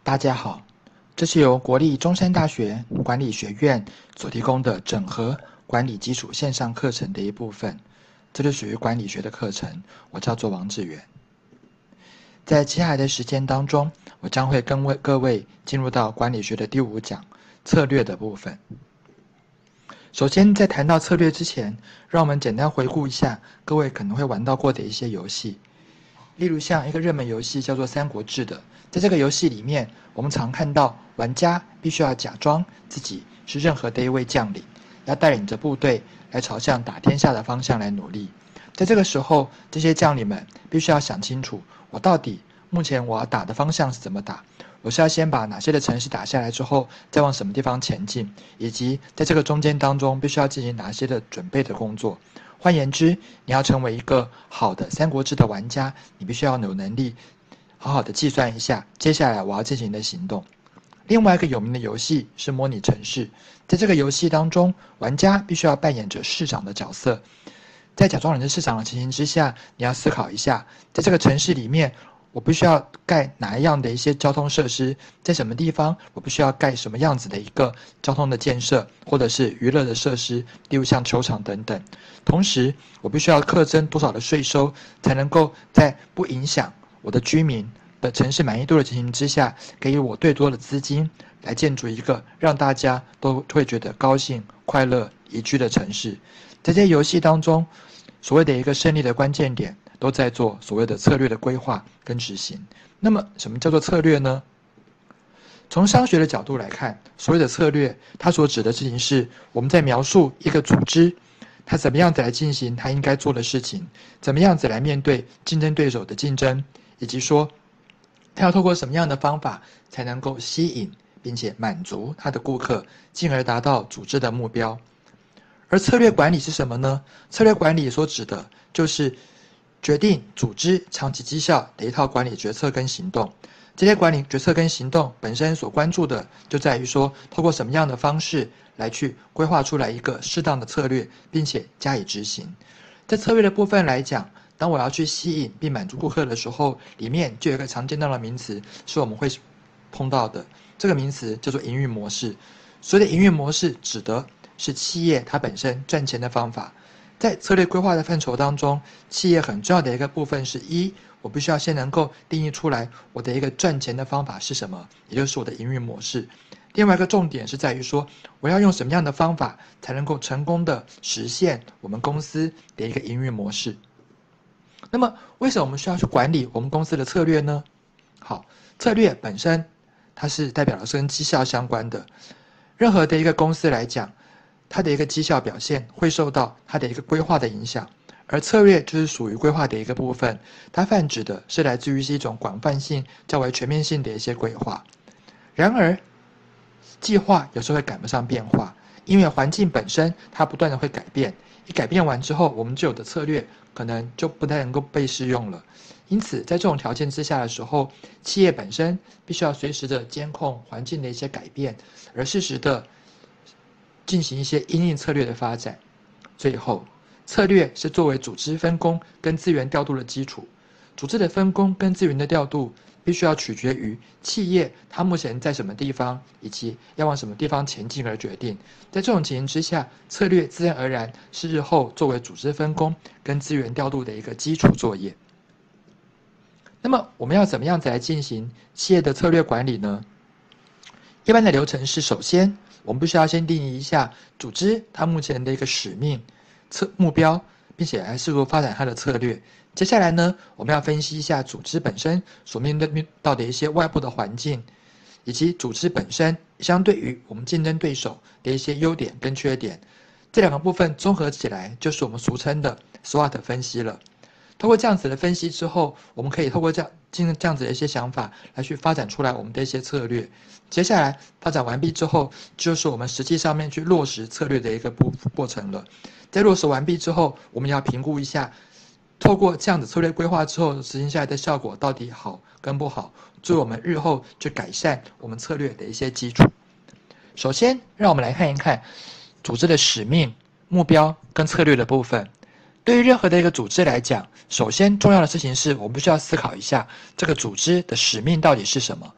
大家好，这是由国立中山大学管理学院所提供的整合管理基础线上课程的一部分，这就属于管理学的课程，我叫做王志远。在接下来的时间当中，我将会跟各位进入到管理学的第5讲策略的部分。首先，在谈到策略之前，让我们简单回顾一下各位可能会玩到过的一些游戏，例如像一个热门游戏叫做《三国志》的。在这个游戏里面，我们常看到玩家必须要假装自己是任何的一位将领，要带领着部队来朝向打天下的方向来努力。在这个时候，这些将领们必须要想清楚，我到底目前我要打的方向是怎么打，我是要先把哪些的城市打下来之后，再往什么地方前进，以及在这个中间当中必须要进行哪些的准备的工作。换言之，你要成为一个好的三国志的玩家，你必须要有能力好好的计算一下接下来我要进行的行动。另外一个有名的游戏是模拟城市，在这个游戏当中，玩家必须要扮演着市长的角色，在假装人是市长的情形之下，你要思考一下，在这个城市里面我必须要盖哪一样的一些交通设施，在什么地方我必须要盖什么样子的一个交通的建设，或者是娱乐的设施，例如像球场等等。同时我必须要课征多少的税收，才能够在不影响我的居民的城市满意度的情形之下，给予我最多的资金来建筑一个让大家都会觉得高兴、快乐、宜居的城市。在这些游戏当中，所谓的一个胜利的关键点都在做所谓的策略的规划跟执行。那么什么叫做策略呢？从商学的角度来看，所谓的策略它所指的事情是我们在描述一个组织它怎么样子来进行它应该做的事情，怎么样子来面对竞争对手的竞争，以及说它要透过什么样的方法才能够吸引并且满足它的顾客，进而达到组织的目标。而策略管理是什么呢？策略管理所指的就是决定组织长期绩效的一套管理决策跟行动。这些管理决策跟行动本身所关注的就在于说，透过什么样的方式来去规划出来一个适当的策略，并且加以执行。在策略的部分来讲，当我要去吸引并满足顾客的时候，里面就有一个常见到的名词是我们会碰到的，这个名词叫做营运模式。所谓的营运模式指的是企业它本身赚钱的方法。在策略规划的范畴当中，企业很重要的一个部分是我必须要先能够定义出来我的一个赚钱的方法是什么，也就是我的营运模式。另外一个重点是在于说，我要用什么样的方法才能够成功的实现我们公司的一个营运模式。那么为什么我们需要去管理我们公司的策略呢？好，策略本身它是代表的是跟绩效相关的。任何的一个公司来讲，它的一个绩效表现会受到它的一个规划的影响，而策略就是属于规划的一个部分，它泛指的是来自于是一种广泛性较为全面性的一些规划。然而计划有时候会赶不上变化，因为环境本身它不断的会改变，一改变完之后，我们就有的策略可能就不太能够被适用了。因此在这种条件之下的时候，企业本身必须要随时的监控环境的一些改变，而适时的进行一些因应策略的发展。最后，策略是作为组织分工跟资源调度的基础。组织的分工跟资源的调度必须要取决于企业它目前在什么地方，以及要往什么地方前进而决定。在这种情形之下，策略自然而然是日后作为组织分工跟资源调度的一个基础作业。那么我们要怎么样子来进行企业的策略管理呢？一般的流程是，首先我们必须要先定义一下组织它目前的一个使命、目标，并且来试图发展它的策略。接下来呢，我们要分析一下组织本身所面对到的一些外部的环境，以及组织本身相对于我们竞争对手的一些优点跟缺点。这两个部分综合起来，就是我们俗称的 SWOT 分析了。透过这样子的分析之后，我们可以透过这样子的一些想法来去发展出来我们的一些策略。接下来发展完毕之后，就是我们实际上面去落实策略的一个过程了。在落实完毕之后，我们要评估一下，透过这样子策略规划之后执行下来的效果到底好跟不好，作为我们日后去改善我们策略的一些基础。首先，让我们来看一看组织的使命、目标跟策略的部分。对于任何的一个组织来讲，首先重要的事情是我们必须要思考一下这个组织的使命到底是什么。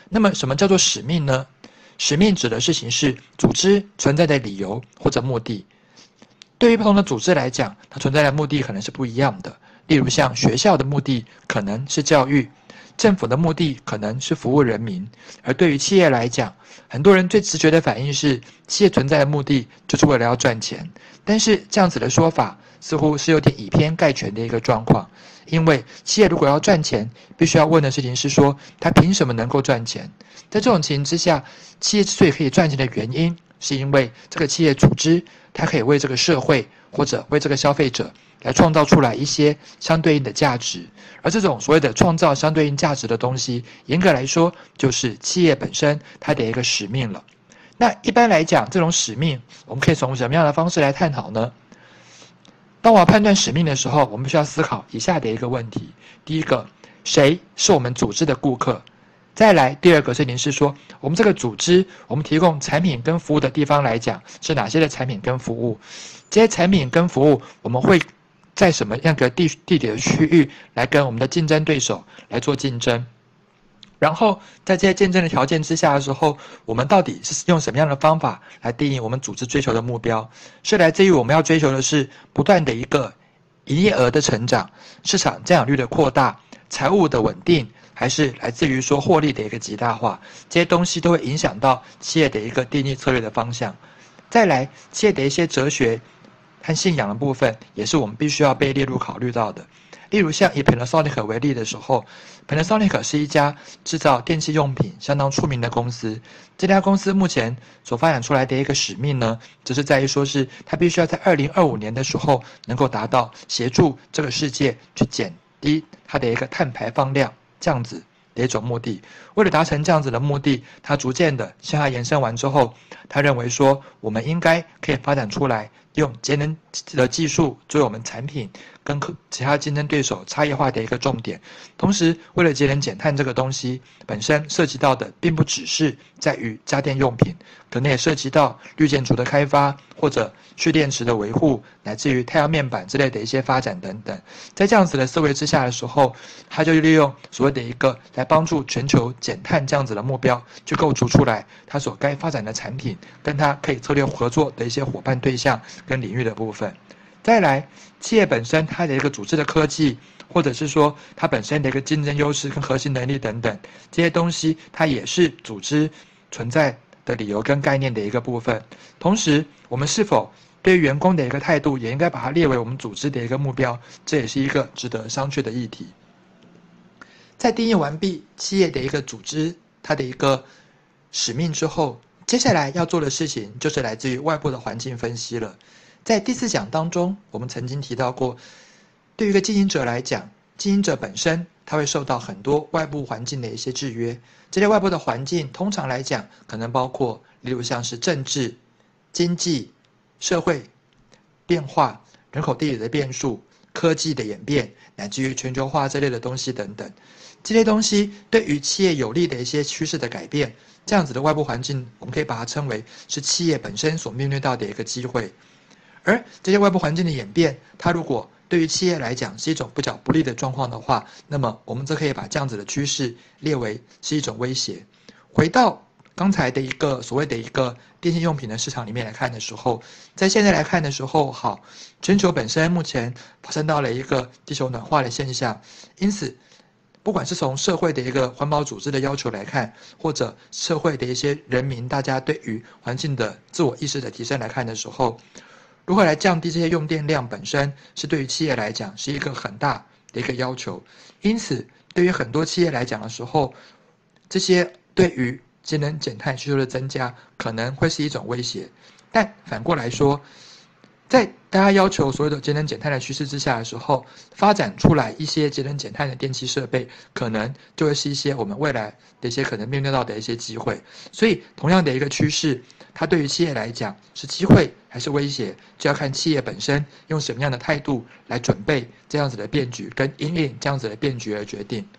那么什么叫做使命呢？使命指的事情是组织存在的理由或者目的。对于不同的组织来讲，它存在的目的可能是不一样的。例如像学校的目的可能是教育，政府的目的可能是服务人民，而对于企业来讲，很多人最直觉的反应是企业存在的目的就是为了要赚钱。但是这样子的说法似乎是有点以偏概全的一个状况，因为企业如果要赚钱，必须要问的事情是说，它凭什么能够赚钱？在这种情形之下，企业之所以可以赚钱的原因，是因为这个企业组织，它可以为这个社会或者为这个消费者来创造出来一些相对应的价值，而这种所谓的创造相对应价值的东西，严格来说就是企业本身它的一个使命了。那一般来讲，这种使命我们可以从什么样的方式来探讨呢？当我要判断使命的时候，我们需要思考以下的一个问题：第一个，谁是我们组织的顾客？再来，第二个事情是说，我们这个组织，我们提供产品跟服务的地方来讲，是哪些的产品跟服务？这些产品跟服务，我们会在什么样的地理的区域来跟我们的竞争对手来做竞争？然后在这些竞争的条件之下的时候，我们到底是用什么样的方法来定义我们组织追求的目标？是来自于我们要追求的是不断的一个营业额的成长、市场占有率的扩大、财务的稳定，还是来自于说获利的一个极大化？这些东西都会影响到企业的一个定义策略的方向。再来，企业的一些哲学和信仰的部分，也是我们必须要被列入考虑到的。例如像以 Panasonic 为例的时候， Panasonic 是一家制造电器用品相当出名的公司。这家公司目前所发展出来的一个使命呢，就是在于说是它必须要在2025年的时候能够达到协助这个世界去减低它的一个碳排放量这样子的一种目的。为了达成这样子的目的，它逐渐的向它延伸完之后，他认为说我们应该可以发展出来用节能的技术作为我们产品跟其他竞争对手差异化的一个重点。同时，为了节能减碳这个东西本身涉及到的并不只是在于家电用品，可能也涉及到绿建筑的开发或者蓄电池的维护，乃至于太阳面板之类的一些发展等等。在这样子的思维之下的时候，他就利用所谓的一个来帮助全球减碳这样子的目标，去构筑出来他所该发展的产品，跟他可以策略合作的一些伙伴对象跟领域的部分。再来，企业本身它的一个组织的科技，或者是说它本身的一个竞争优势跟核心能力等等，这些东西它也是组织存在的理由跟概念的一个部分。同时，我们是否对于员工的一个态度，也应该把它列为我们组织的一个目标，这也是一个值得商榷的议题。在定义完毕企业的一个组织它的一个使命之后，接下来要做的事情就是来自于外部的环境分析了。在第4讲当中，我们曾经提到过，对于一个经营者来讲，经营者本身他会受到很多外部环境的一些制约。这些外部的环境通常来讲，可能包括例如像是政治、经济、社会变化、人口地理的变数、科技的演变，乃至于全球化这类的东西等等。这些东西对于企业有利的一些趋势的改变，这样子的外部环境，我们可以把它称为是企业本身所面对到的一个机会。而这些外部环境的演变，它如果对于企业来讲是一种不较不利的状况的话，那么我们则可以把这样子的趋势列为是一种威胁。回到刚才的一个所谓的一个电信用品的市场里面来看的时候，在现在来看的时候，好，全球本身目前发生到了一个地球暖化的现象，因此不管是从社会的一个环保组织的要求来看，或者社会的一些人民大家对于环境的自我意识的提升来看的时候，如何来降低这些用电量本身是对于企业来讲是一个很大的一个要求。因此对于很多企业来讲的时候，这些对于节能减碳需求的增加可能会是一种威胁。但反过来说，在大家要求所有的节能减碳的趋势之下的时候，发展出来一些节能减碳的电器设备，可能就会是一些我们未来的一些可能面对到的一些机会。所以同样的一个趋势，它对于企业来讲是机会还是威胁，就要看企业本身用什么样的态度来准备这样子的变局，跟因应这样子的变局而决定。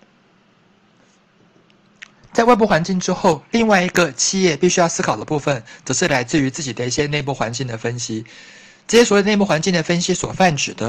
在外部环境之后，另外一个企业必须要思考的部分，则是来自于自己的一些内部环境的分析。这些所谓内部环境的分析所泛指的，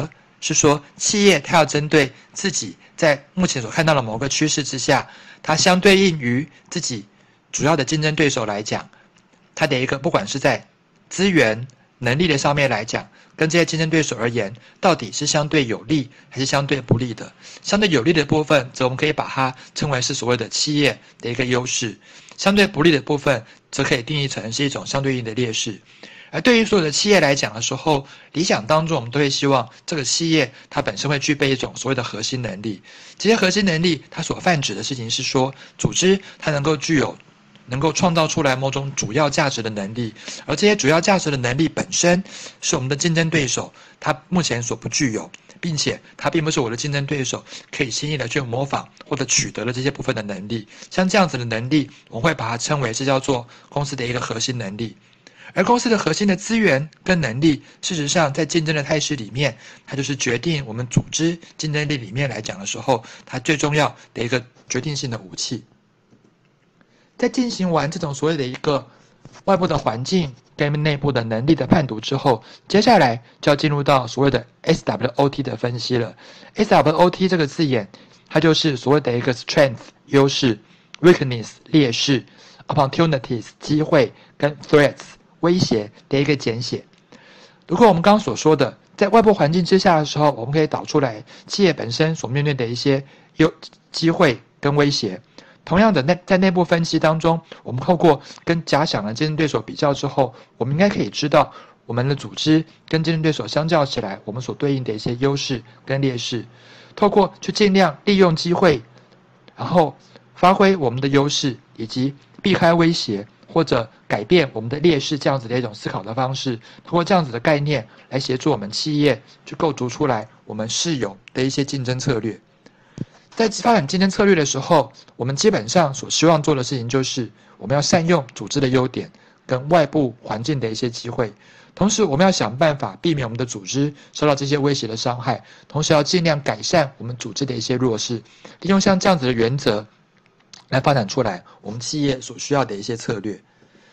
是说企业它要针对自己在目前所看到的某个趋势之下，它相对应于自己主要的竞争对手来讲，它的一个不管是在资源能力的上面来讲，跟这些竞争对手而言，到底是相对有利还是相对不利的？相对有利的部分，则我们可以把它称为是所谓的企业的一个优势；相对不利的部分，则可以定义成是一种相对应的劣势。而对于所有的企业来讲的时候，理想当中我们都会希望这个企业它本身会具备一种所谓的核心能力。这些核心能力，它所泛指的事情是说，组织它能够创造出来某种主要价值的能力，而这些主要价值的能力本身是我们的竞争对手他目前所不具有，并且它并不是我的竞争对手可以轻易的去模仿或者取得的这些部分的能力。像这样子的能力，我们会把它称为是叫做公司的一个核心能力。而公司的核心的资源跟能力，事实上在竞争的态势里面，它就是决定我们组织竞争力里面来讲的时候，它最重要的一个决定性的武器。在进行完这种所谓的一个外部的环境跟内部的能力的判读之后，接下来就要进入到所谓的 SWOT 的分析了。SWOT 这个字眼，它就是所谓的一个 strength 优势、weakness 劣势、opportunities 机会跟 threats 威胁的一个简写。如果我们刚刚所说的，在外部环境之下的时候，我们可以导出来企业本身所面对的一些机会跟威胁。同样的，在内部分析当中，我们透过跟假想的竞争对手比较之后，我们应该可以知道我们的组织跟竞争对手相较起来，我们所对应的一些优势跟劣势。透过去尽量利用机会，然后发挥我们的优势，以及避开威胁或者改变我们的劣势，这样子的一种思考的方式，通过这样子的概念来协助我们企业去构筑出来我们适有的一些竞争策略。在发展竞争策略的时候，我们基本上所希望做的事情就是，我们要善用组织的优点跟外部环境的一些机会，同时我们要想办法避免我们的组织受到这些威胁的伤害，同时要尽量改善我们组织的一些弱势，利用像这样子的原则来发展出来我们企业所需要的一些策略。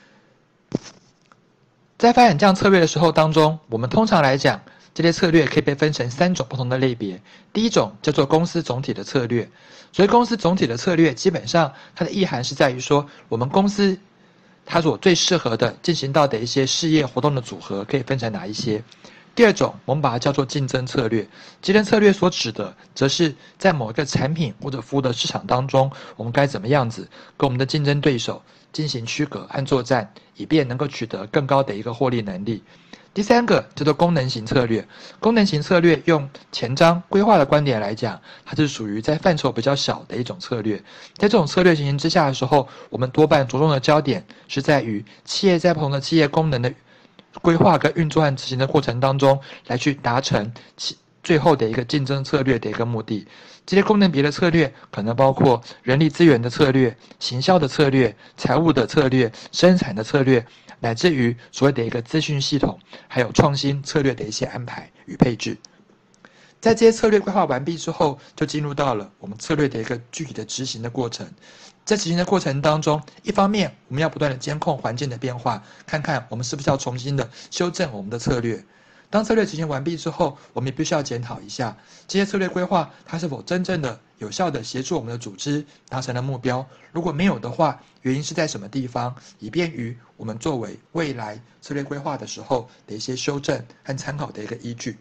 在发展这样策略的时候当中，我们通常来讲，这些策略可以被分成3种不同的类别。第一种叫做公司总体的策略。所以公司总体的策略，基本上它的意涵是在于说，我们公司它所最适合的进行到的一些事业活动的组合，可以分成哪一些。第二种，我们把它叫做竞争策略。竞争策略所指的，则是在某一个产品或者服务的市场当中，我们该怎么样子跟我们的竞争对手进行区隔和作战，以便能够取得更高的一个获利能力。第三个叫做功能型策略。功能型策略用前瞻规划的观点来讲，它是属于在范畴比较小的一种策略。在这种策略情形之下的时候，我们多半着重的焦点是在于企业在不同的企业功能的规划跟运作和执行的过程当中，来去达成最后的一个竞争策略的一个目的。这些功能别的策略可能包括人力资源的策略、行销的策略、财务的策略、生产的策略，乃至于所谓的一个资讯系统，还有创新策略的一些安排与配置。在这些策略规划完毕之后，就进入到了我们策略的一个具体的执行的过程。在执行的过程当中，一方面我们要不断的监控环境的变化，看看我们是不是要重新的修正我们的策略。当策略执行完毕之后，我们也必须要检讨一下这些策略规划，它是否真正的有效的协助我们的组织达成了目标。如果没有的话，原因是在什么地方，以便于我们作为未来策略规划的时候的一些修正和参考的一个依据。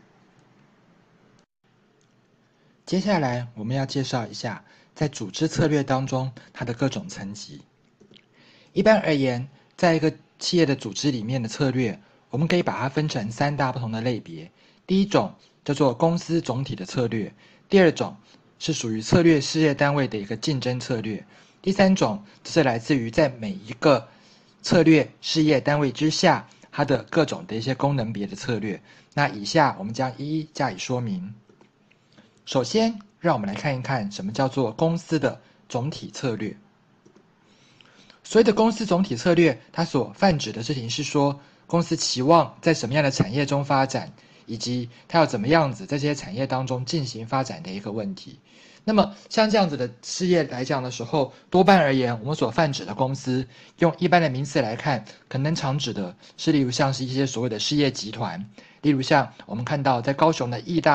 接下来我们要介绍一下在组织策略当中它的各种层级。一般而言，在一个企业的组织里面的策略，我们可以把它分成3大不同的类别。第一种叫做公司总体的策略，第二种是属于策略事业单位的一个竞争策略，第三种是来自于在每一个策略事业单位之下，它的各种的一些功能别的策略。那以下我们将一一加以说明。首先，让我们来看一看什么叫做公司的总体策略。所谓的公司总体策略，它所泛指的事情是说，公司期望在什么样的产业中发展，以及它要怎么样子在这些产业当中进行发展的一个问题。那么像这样子的事业来讲的时候，多半而言，我们所泛指的公司，用一般的名词来看，可能常指的是例如像是一些所谓的事业集团，例如像我们看到在高雄的义大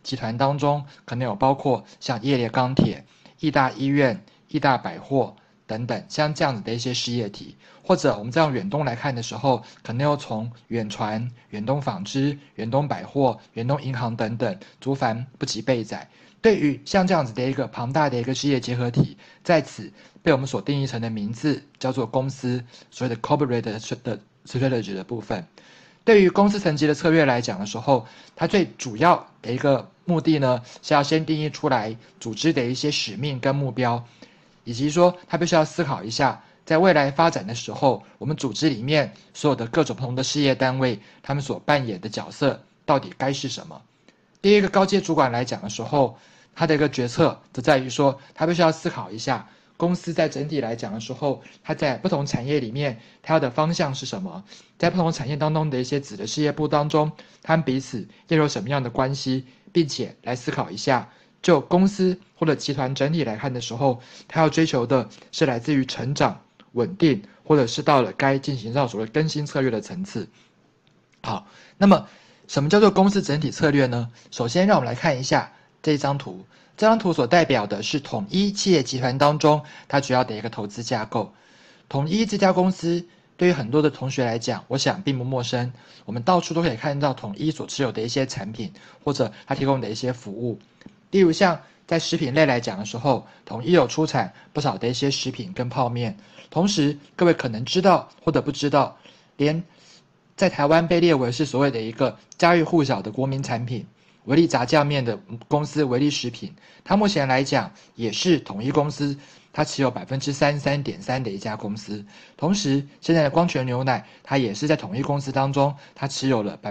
集团当中，可能有包括像业烈钢铁、义大医院、义大百货等等，像这样子的一些事业体。或者我们再用远东来看的时候，可能又从远传、远东纺织、远东百货、远东银行等等，族繁不及备载。对于像这样子的一个庞大的一个事业结合体，在此被我们所定义成的名字叫做公司，所谓的 corporate 的 strategy 的部分。对于公司层级的策略来讲的时候，它最主要的一个目的呢，是要先定义出来组织的一些使命跟目标，以及说它必须要思考一下，在未来发展的时候，我们组织里面所有的各种不同的事业单位，他们所扮演的角色到底该是什么。第一个高阶主管来讲的时候，他的一个决策则在于说，他必须要思考一下，公司在整体来讲的时候，它在不同产业里面，它要的方向是什么？在不同产业当中的一些子的事业部当中，他们彼此又有什么样的关系，并且来思考一下，就公司或者集团整体来看的时候，它要追求的是来自于成长、稳定，或者是到了该进行到所谓更新策略的层次。好，那么什么叫做公司整体策略呢？首先，让我们来看一下这张图。这张图所代表的是统一企业集团当中它主要的一个投资架构。统一这家公司对于很多的同学来讲，我想并不陌生。我们到处都可以看到统一所持有的一些产品，或者它提供的一些服务。例如像在食品类来讲的时候，统一有出产不少的一些食品跟泡面。同时，各位可能知道或者不知道，连在台湾被列为是所谓的一个家喻户晓的国民产品维力炸酱面的公司维力食品，它目前来讲也是统一公司它持有33.3%的一家公司。同时，现在的光泉牛奶它也是在统一公司当中，它持有了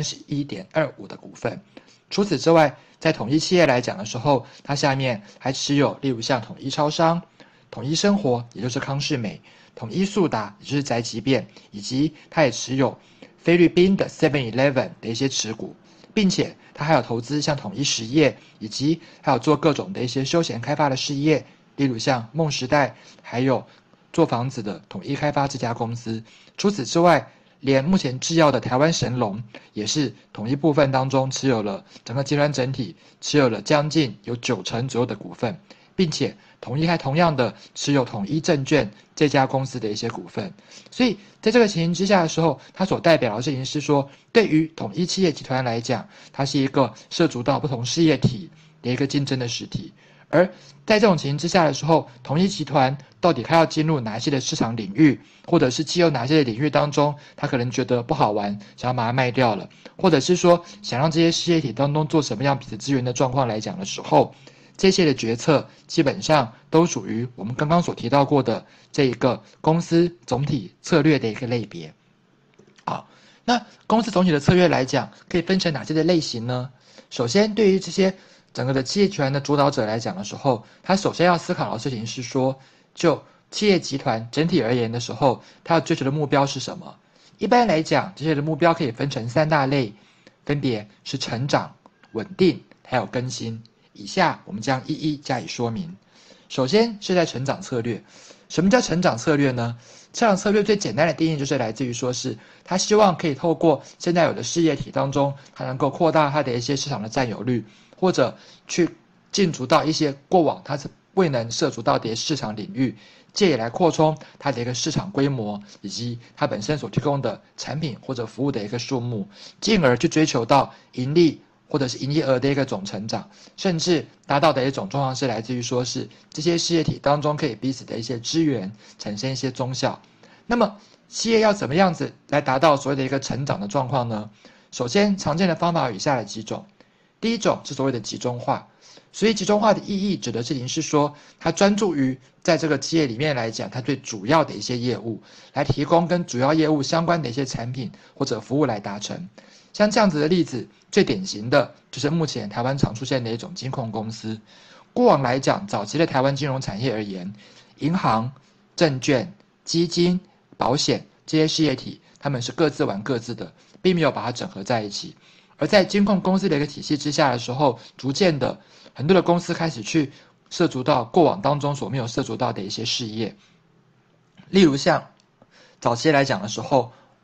31.25%的股份。除此之外，在统一企业来讲的时候，它下面还持有例如像统一超商、统一生活，也就是康士美、统一速达，也就是宅急便，以及它也持有菲律宾的 7-Eleven 的一些持股，并且它还有投资像统一实业，以及还有做各种的一些休闲开发的事业，例如像梦时代，还有做房子的统一开发这家公司。除此之外，连目前制药的台湾神龙也是统一部分当中持有了整个集团整体持有了将近有90%左右的股份，并且统一还同样的持有统一证券这家公司的一些股份。所以在这个情形之下的时候，它所代表的事情是说，对于统一企业集团来讲，它是一个涉足到不同事业体的一个竞争的实体。而在这种情形之下的时候，统一集团到底它要进入哪些的市场领域，或者是既有哪些的领域当中，它可能觉得不好玩，想要把它卖掉了，或者是说想让这些事业体当中做什么样彼此资源的状况来讲的时候，这些的决策基本上都属于我们刚刚所提到过的这一个公司总体策略的一个类别。好，那公司总体的策略来讲，可以分成哪些的类型呢？首先，对于这些整个的企业集团的主导者来讲的时候，他首先要思考的事情是说，就企业集团整体而言的时候，他要追求的目标是什么？一般来讲，这些的目标可以分成3大类，分别是成长、稳定还有更新。以下我们将一一加以说明。首先是在成长策略。什么叫成长策略呢？成长策略最简单的定义就是来自于说是他希望可以透过现在有的事业体当中，他能够扩大他的一些市场的占有率，或者去进驻到一些过往他是未能涉足到的市场领域，借以来扩充它的一个市场规模，以及它本身所提供的产品或者服务的一个数目，进而去追求到盈利或者是营业额的一个总成长，甚至达到的一种状况是来自于说是这些事业体当中可以彼此的一些资源产生一些综效。那么企业要怎么样子来达到所谓的一个成长的状况呢？首先常见的方法有以下的几种。第一种是所谓的集中化。所以集中化的意义指的事情是说，它专注于在这个企业里面来讲，它最主要的一些业务，来提供跟主要业务相关的一些产品或者服务来达成。像这样子的例子，最典型的就是目前台湾常出现的一种金控公司。过往来讲，早期的台湾金融产业而言，银行、证券、基金、保险这些事业体，他们是各自玩各自的，并没有把它整合在一起。而在金控公司的一个体系之下的时候，逐渐的很多的公司开始去涉足到过往当中所没有涉足到的一些事业。例如像早期来讲的时候，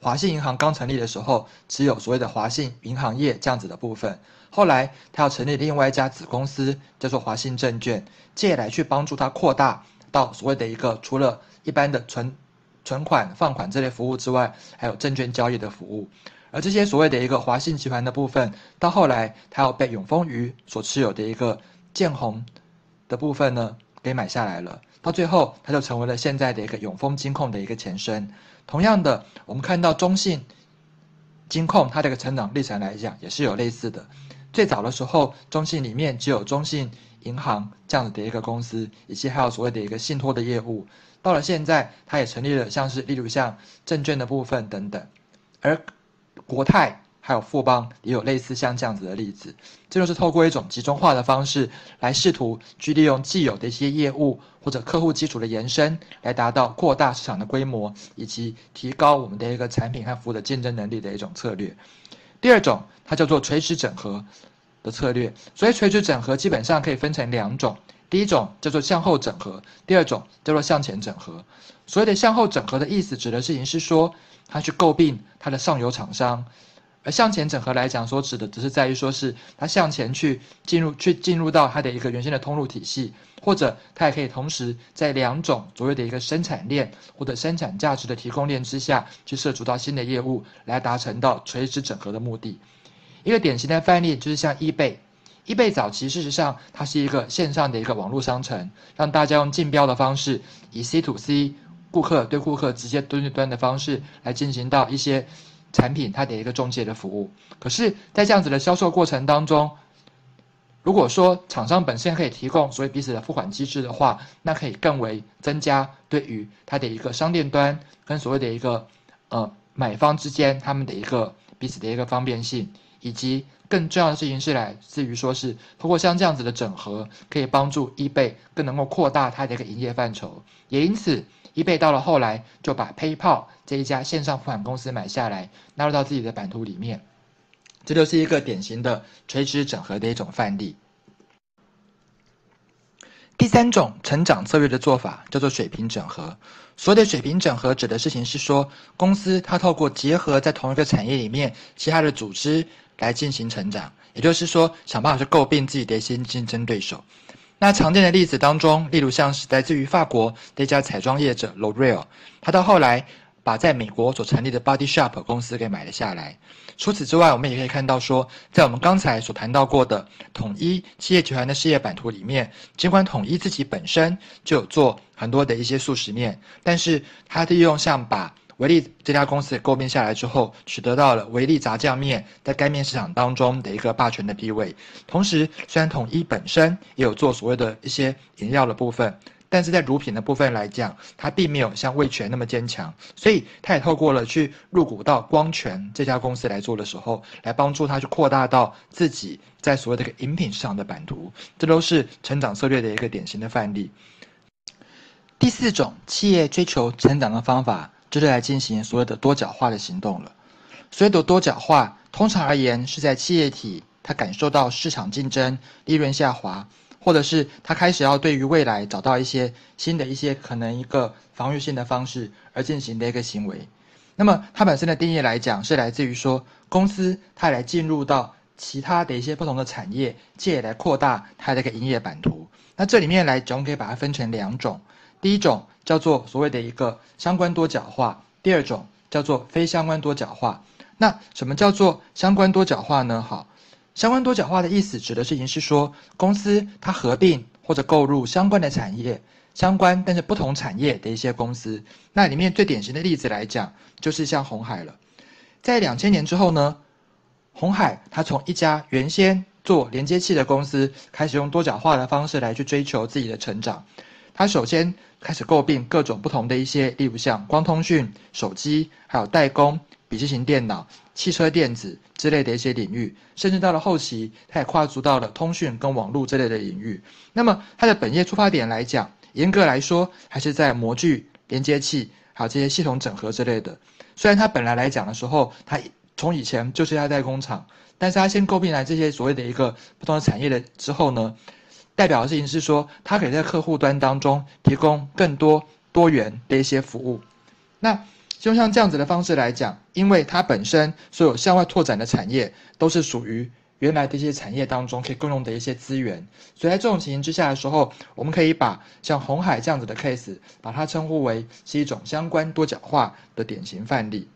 华信银行刚成立的时候，只有所谓的华信银行业这样子的部分。后来他要成立另外一家子公司，叫做华信证券，借来去帮助他扩大到所谓的一个除了一般的存款、放款这类服务之外，还有证券交易的服务。而这些所谓的一个华信集团的部分，到后来他要被永丰余所持有的一个建宏的部分呢，给买下来了。到最后，它就成为了现在的一个永丰金控的一个前身。同样的，我们看到中信金控它这个成长历程来讲，也是有类似的。最早的时候，中信里面只有中信银行这样子的一个公司，以及还有所谓的一个信托的业务。到了现在，它也成立了像是例如像证券的部分等等。而国泰还有富邦也有类似像这样子的例子，这就是透过一种集中化的方式来试图去利用既有的一些业务或者客户基础的延伸，来达到扩大市场的规模，以及提高我们的一个产品和服务的竞争能力的一种策略。第二种，它叫做垂直整合的策略。所以垂直整合基本上可以分成两种，第一种叫做向后整合，第二种叫做向前整合。所谓的向后整合的意思，指的事情是说，它去诟病它的上游厂商。而向前整合来讲，所指的只是在于说是它向前去进入到它的一个原先的通路体系，或者它也可以同时在两种所谓的一个生产链或者生产价值的提供链之下，去涉足到新的业务，来达成到垂直整合的目的。一个典型的范例就是像 eBay 早期事实上它是一个线上的一个网络商城，让大家用竞标的方式，以 C to C 顾客对顾客直接端对端的方式来进行到一些产品它的一个中介的服务。可是在这样子的销售过程当中，如果说厂商本身可以提供所谓彼此的付款机制的话，那可以更为增加对于它的一个商店端跟所谓的一个买方之间他们的一个彼此的一个方便性，以及更重要的事情是来自于说是通过像这样子的整合，可以帮助 eBay 更能够扩大它的一个营业范畴。也因此eBay 到了后来就把 PayPal 这一家线上付款公司买下来，纳入到自己的版图里面。这就是一个典型的垂直整合的一种范例。第三种成长策略的做法叫做水平整合。所谓的水平整合指的事情是说，公司它透过结合在同一个产业里面其他的组织来进行成长，也就是说想办法去诟病自己的一些竞争对手。那常见的例子当中，例如像是来自于法国的一家彩妆业者 L'Oréal， 他到后来把在美国所成立的 Body Shop 公司给买了下来。除此之外，我们也可以看到说，在我们刚才所谈到过的统一企业集团的事业版图里面，尽管统一自己本身就有做很多的一些速食面，但是他利用像把维力这家公司购并下来之后，取得到了维力炸酱面在该面市场当中的一个霸权的地位。同时，虽然统一本身也有做所谓的一些饮料的部分，但是在乳品的部分来讲，它并没有像味全那么坚强，所以它也透过了去入股到光泉这家公司来做的时候，来帮助它去扩大到自己在所谓的一个饮品市场的版图。这都是成长策略的一个典型的范例。第四种企业追求成长的方法，就是来进行所谓的多角化的行动了。所谓的多角化，通常而言是在企业体它感受到市场竞争、利润下滑，或者是它开始要对于未来找到一些新的一些可能一个防御性的方式而进行的一个行为。那么它本身的定义来讲，是来自于说公司它来进入到其他的一些不同的产业，借来扩大它的一个营业版图。那这里面来总可以把它分成两种。第一种叫做所谓的一个相关多角化，第二种叫做非相关多角化。那什么叫做相关多角化呢？好，相关多角化的意思指的事情是说，公司它合并或者购入相关的产业，相关但是不同产业的一些公司。那里面最典型的例子来讲，就是像鸿海了。在2000年之后呢，鸿海它从一家原先做连接器的公司，开始用多角化的方式来去追求自己的成长。他首先开始购并各种不同的一些，例如像光通讯、手机，还有代工、笔记型电脑、汽车电子之类的一些领域，甚至到了后期，他也跨足到了通讯跟网络之类的领域。那么它的本业出发点来讲，严格来说还是在模具、连接器，还有这些系统整合之类的。虽然它本来来讲的时候，它从以前就是一家代工厂，但是它先购并来这些所谓的一个不同的产业的之后呢，代表的事情是说，它可以在客户端当中提供更多多元的一些服务。那就像这样子的方式来讲，因为它本身所有向外拓展的产业都是属于原来的一些产业当中可以共用的一些资源，所以在这种情形之下的时候，我们可以把像鸿海这样子的 case， 把它称呼为是一种相关多角化的典型范例。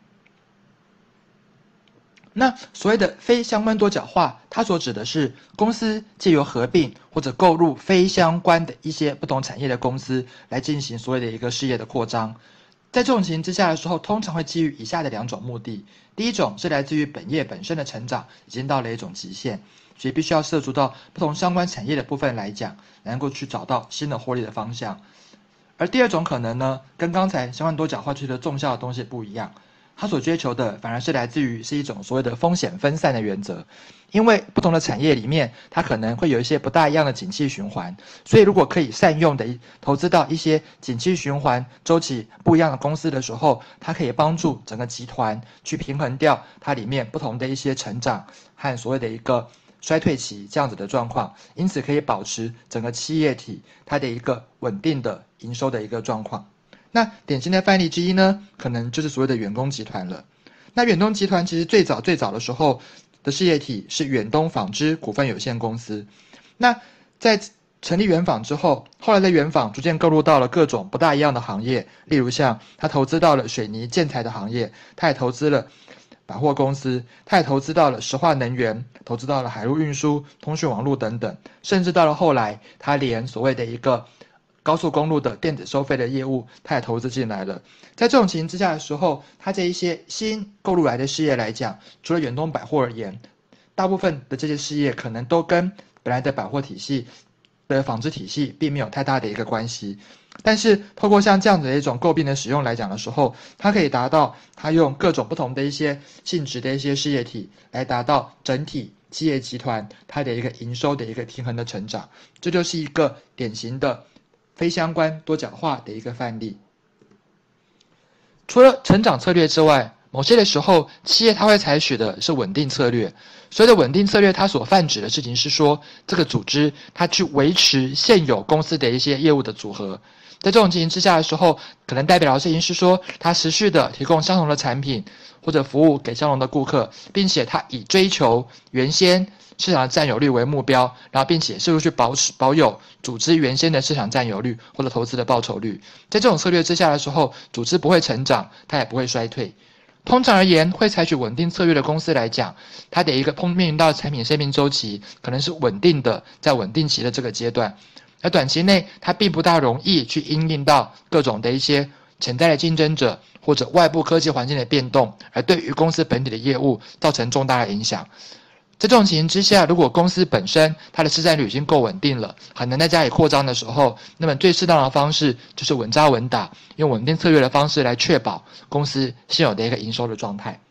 那所谓的非相关多角化，它所指的是公司借由合并或者购入非相关的一些不同产业的公司来进行所谓的一个事业的扩张。在这种情形之下的时候，通常会基于以下的2种目的。第一种是来自于本业本身的成长已经到了一种极限，所以必须要涉足到不同相关产业的部分来讲，能够去找到新的获利的方向。而第二种可能呢，跟刚才相关多角化追求的纵向的东西不一样，它所追求的反而是来自于是一种所谓的风险分散的原则。因为不同的产业里面，它可能会有一些不大一样的景气循环，所以如果可以善用的投资到一些景气循环周期不一样的公司的时候，它可以帮助整个集团去平衡掉它里面不同的一些成长和所谓的一个衰退期这样子的状况，因此可以保持整个企业体它的一个稳定的营收的一个状况。那典型的范例之一呢，可能就是所谓的远东集团了。那远东集团其实最早的时候的事业体是远东纺织股份有限公司。那在成立远纺之后，后来的远纺逐渐购入到了各种不大一样的行业，例如像他投资到了水泥建材的行业，他也投资了百货公司，他也投资到了石化能源，投资到了海陆运输、通讯网络等等，甚至到了后来，他连所谓的一个高速公路的电子收费的业务，他也投资进来了。在这种情形之下的时候，他这一些新购入来的事业来讲，除了远东百货而言，大部分的这些事业可能都跟本来的百货体系的纺织体系并没有太大的一个关系。但是透过像这样子的一种诟病的使用来讲的时候，它可以达到它用各种不同的一些性质的一些事业体来达到整体企业集团它的一个营收的一个平衡的成长，这就是一个典型的非相关多角化的一个范例。除了成长策略之外，某些的时候企业它会采取的是稳定策略。所谓的稳定策略，它所泛指的事情是说，这个组织它去维持现有公司的一些业务的组合。在这种情形之下的时候，可能代表的事情是说，它持续的提供相同的产品或者服务给相同的顾客，并且它以追求原先市场的占有率为目标，然后并且试图去保有组织原先的市场占有率或者投资的报酬率。在这种策略之下的时候，组织不会成长，它也不会衰退。通常而言，会采取稳定策略的公司来讲，它的一个面临到产品生命周期可能是稳定的，在稳定期的这个阶段。而短期内，它并不大容易去因应到各种的一些潜在的竞争者或者外部科技环境的变动，而对于公司本体的业务造成重大的影响。在这种情形之下，如果公司本身它的市占率已经够稳定了，很难再加以扩张的时候，那么最适当的方式就是稳扎稳打，用稳定策略的方式来确保公司现有的一个营收的状态。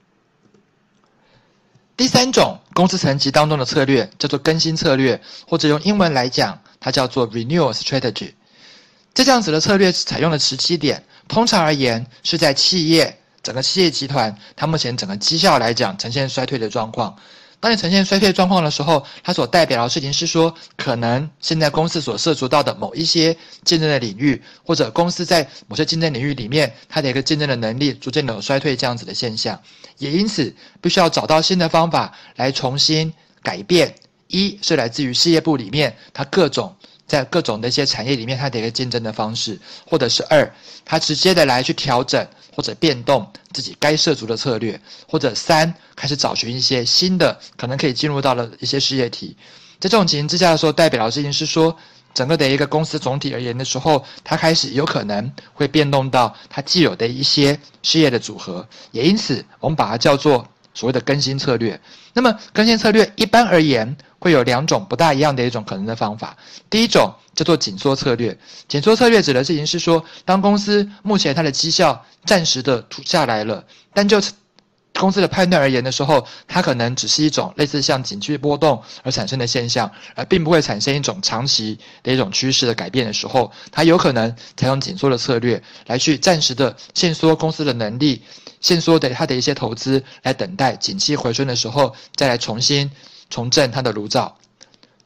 第3种公司层级当中的策略叫做更新策略，或者用英文来讲，它叫做 renewal strategy。这样子的策略采用的时机点，通常而言是在整个企业集团它目前整个绩效来讲呈现衰退的状况。当你呈现衰退状况的时候，它所代表的事情是说，可能现在公司所涉足到的某一些竞争的领域，或者公司在某些竞争领域里面，它的一个竞争的能力逐渐的有衰退这样子的现象，也因此必须要找到新的方法来重新改变。一是来自于事业部里面，它在各种的一些产业里面它的一个竞争的方式，或者是2，它直接的来去调整或者变动自己该涉足的策略，或者3，开始找寻一些新的可能可以进入到的一些事业体。在这种情形之下的时候，代表的事情是说，整个的一个公司总体而言的时候，它开始有可能会变动到它既有的一些事业的组合，也因此我们把它叫做所谓的更新策略。那么更新策略一般而言会有2种不大一样的一种可能的方法。第一种叫做紧缩策略。紧缩策略指的事情是说，当公司目前它的绩效暂时的吐下来了，但就公司的判断而言的时候，它可能只是一种类似像景气波动而产生的现象，而并不会产生一种长期的一种趋势的改变的时候，它有可能采用紧缩的策略来去暂时的限缩公司的能力，限缩的它的一些投资，来等待景气回春的时候再来重振它的炉灶。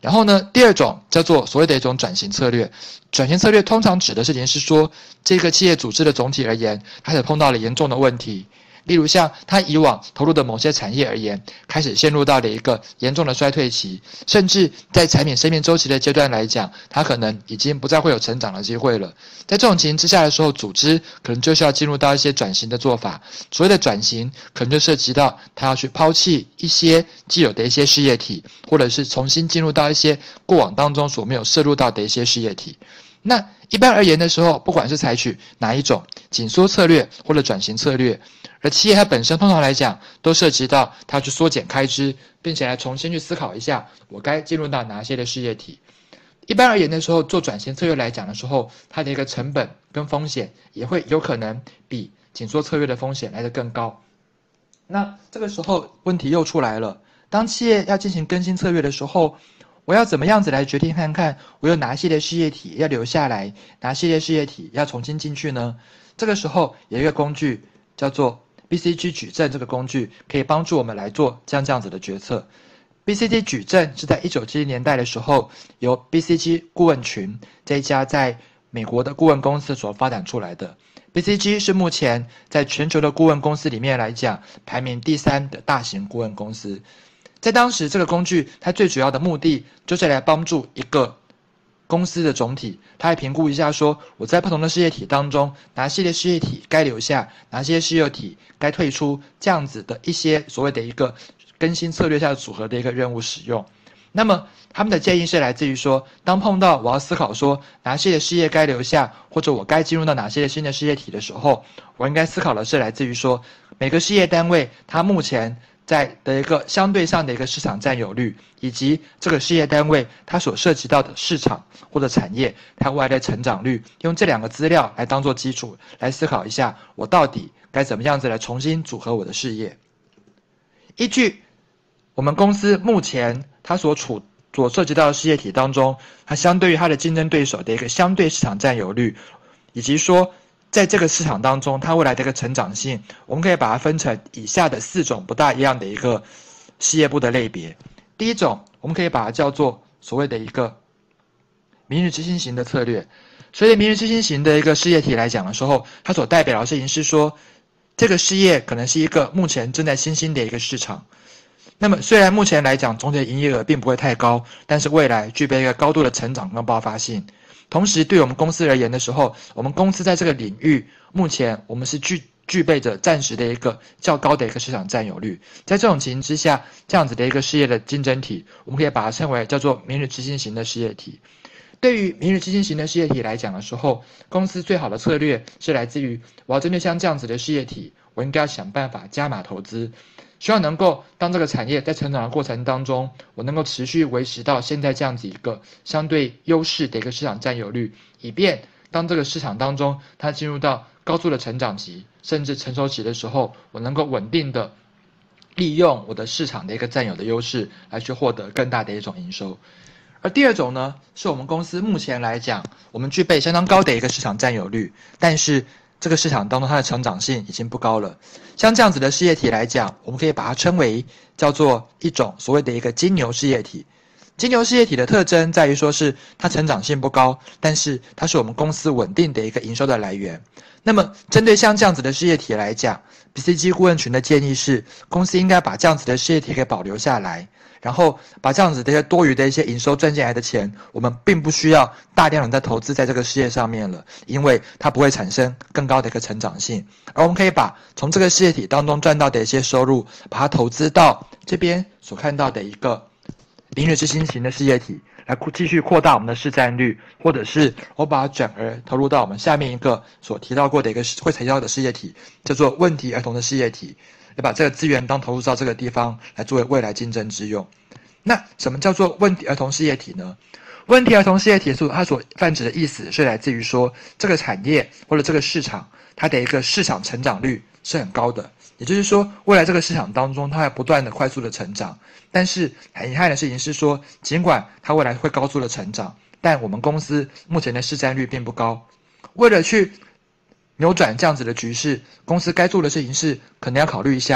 然后呢，第二种叫做所谓的一种转型策略。转型策略通常指的事情是说，这个企业组织的总体而言，开始碰到了严重的问题。例如像他以往投入的某些产业而言，开始陷入到了一个严重的衰退期，甚至在产品生命周期的阶段来讲，它可能已经不再会有成长的机会了。在这种情形之下的时候，组织可能就需要进入到一些转型的做法。所谓的转型，可能就涉及到他要去抛弃一些既有的一些事业体，或者是重新进入到一些过往当中所没有摄入到的一些事业体。那一般而言的时候，不管是采取哪一种紧缩策略或者转型策略，而企业它本身通常来讲都涉及到它去缩减开支，并且来重新去思考一下我该进入到哪些的事业体。一般而言的时候，做转型策略来讲的时候，它的一个成本跟风险也会有可能比紧缩策略的风险来得更高。那这个时候问题又出来了，当企业要进行更新策略的时候，我要怎么样子来决定看看我有哪些的事业体要留下来，哪些的事业体要重新进去呢？这个时候有一个工具叫做 BCG 矩阵，这个工具可以帮助我们来做这样子的决策。BCG 矩阵是在1970年代的时候，由 BCG 顾问群这一家在美国的顾问公司所发展出来的。BCG 是目前在全球的顾问公司里面来讲，排名第3的大型顾问公司。在当时，这个工具它最主要的目的就是来帮助一个公司的总体，它来评估一下说，我在不同的事业体当中，哪些的事业体该留下，哪些事业体该退出，这样子的一些所谓的一个更新策略下的组合的一个任务使用。那么他们的建议是来自于说，当碰到我要思考说哪些的事业该留下，或者我该进入到哪些的新的事业体的时候，我应该思考的是来自于说，每个事业单位它目前在的一个相对上的一个市场占有率，以及这个事业单位它所涉及到的市场或者产业它未来的成长率，用这2个资料来当做基础，来思考一下我到底该怎么样子来重新组合我的事业。依据我们公司目前它所涉及到的事业体当中，它相对于它的竞争对手的一个相对市场占有率，以及说在这个市场当中它未来的一个成长性，我们可以把它分成以下的4种不大一样的一个事业部的类别。第一种，我们可以把它叫做所谓的一个明日之星型的策略。所以明日之星型的一个事业体来讲的时候，它所代表的事情是说，这个事业可能是一个目前正在新兴的一个市场。那么虽然目前来讲总体的营业额并不会太高，但是未来具备一个高度的成长跟爆发性。同时对我们公司而言的时候，我们公司在这个领域目前我们是具备着暂时的一个较高的一个市场占有率。在这种情形之下，这样子的一个事业的竞争体，我们可以把它称为叫做明日之星型的事业体。对于明日之星型的事业体来讲的时候，公司最好的策略是来自于我要针对像这样子的事业体，我应该要想办法加码投资，希望能够当这个产业在成长的过程当中，我能够持续维持到现在这样子一个相对优势的一个市场占有率，以便当这个市场当中它进入到高速的成长期甚至成熟期的时候，我能够稳定的利用我的市场的一个占有的优势来去获得更大的一种营收。而第二种呢，是我们公司目前来讲，我们具备相当高的一个市场占有率，但是这个市场当中它的成长性已经不高了。像这样子的事业体来讲，我们可以把它称为叫做一种所谓的一个金牛事业体。金牛事业体的特征在于说是它成长性不高，但是它是我们公司稳定的一个营收的来源。那么针对像这样子的事业体来讲， BCG 顾问群的建议是，公司应该把这样子的事业体给保留下来，然后把这样子的一些多余的一些营收赚进来的钱，我们并不需要大量的在投资在这个事业上面了，因为它不会产生更高的一个成长性。而我们可以把从这个事业体当中赚到的一些收入，把它投资到这边所看到的一个明日之星型的事业体，来继续扩大我们的市占率，或者是我把它转而投入到我们下面一个所提到过的一个会提到的事业体，叫做问题儿童的事业体，来把这个资源当投入到这个地方来作为未来竞争之用。那什么叫做问题儿童事业体呢？问题儿童事业体它所泛指的意思是来自于说，这个产业或者这个市场它的一个市场成长率是很高的，也就是说未来这个市场当中它会不断的快速的成长，但是很遗憾的事情是说，尽管它未来会高速的成长，但我们公司目前的市占率并不高。为了去扭转这样子的局势，公司该做的事情是可能要考虑一下，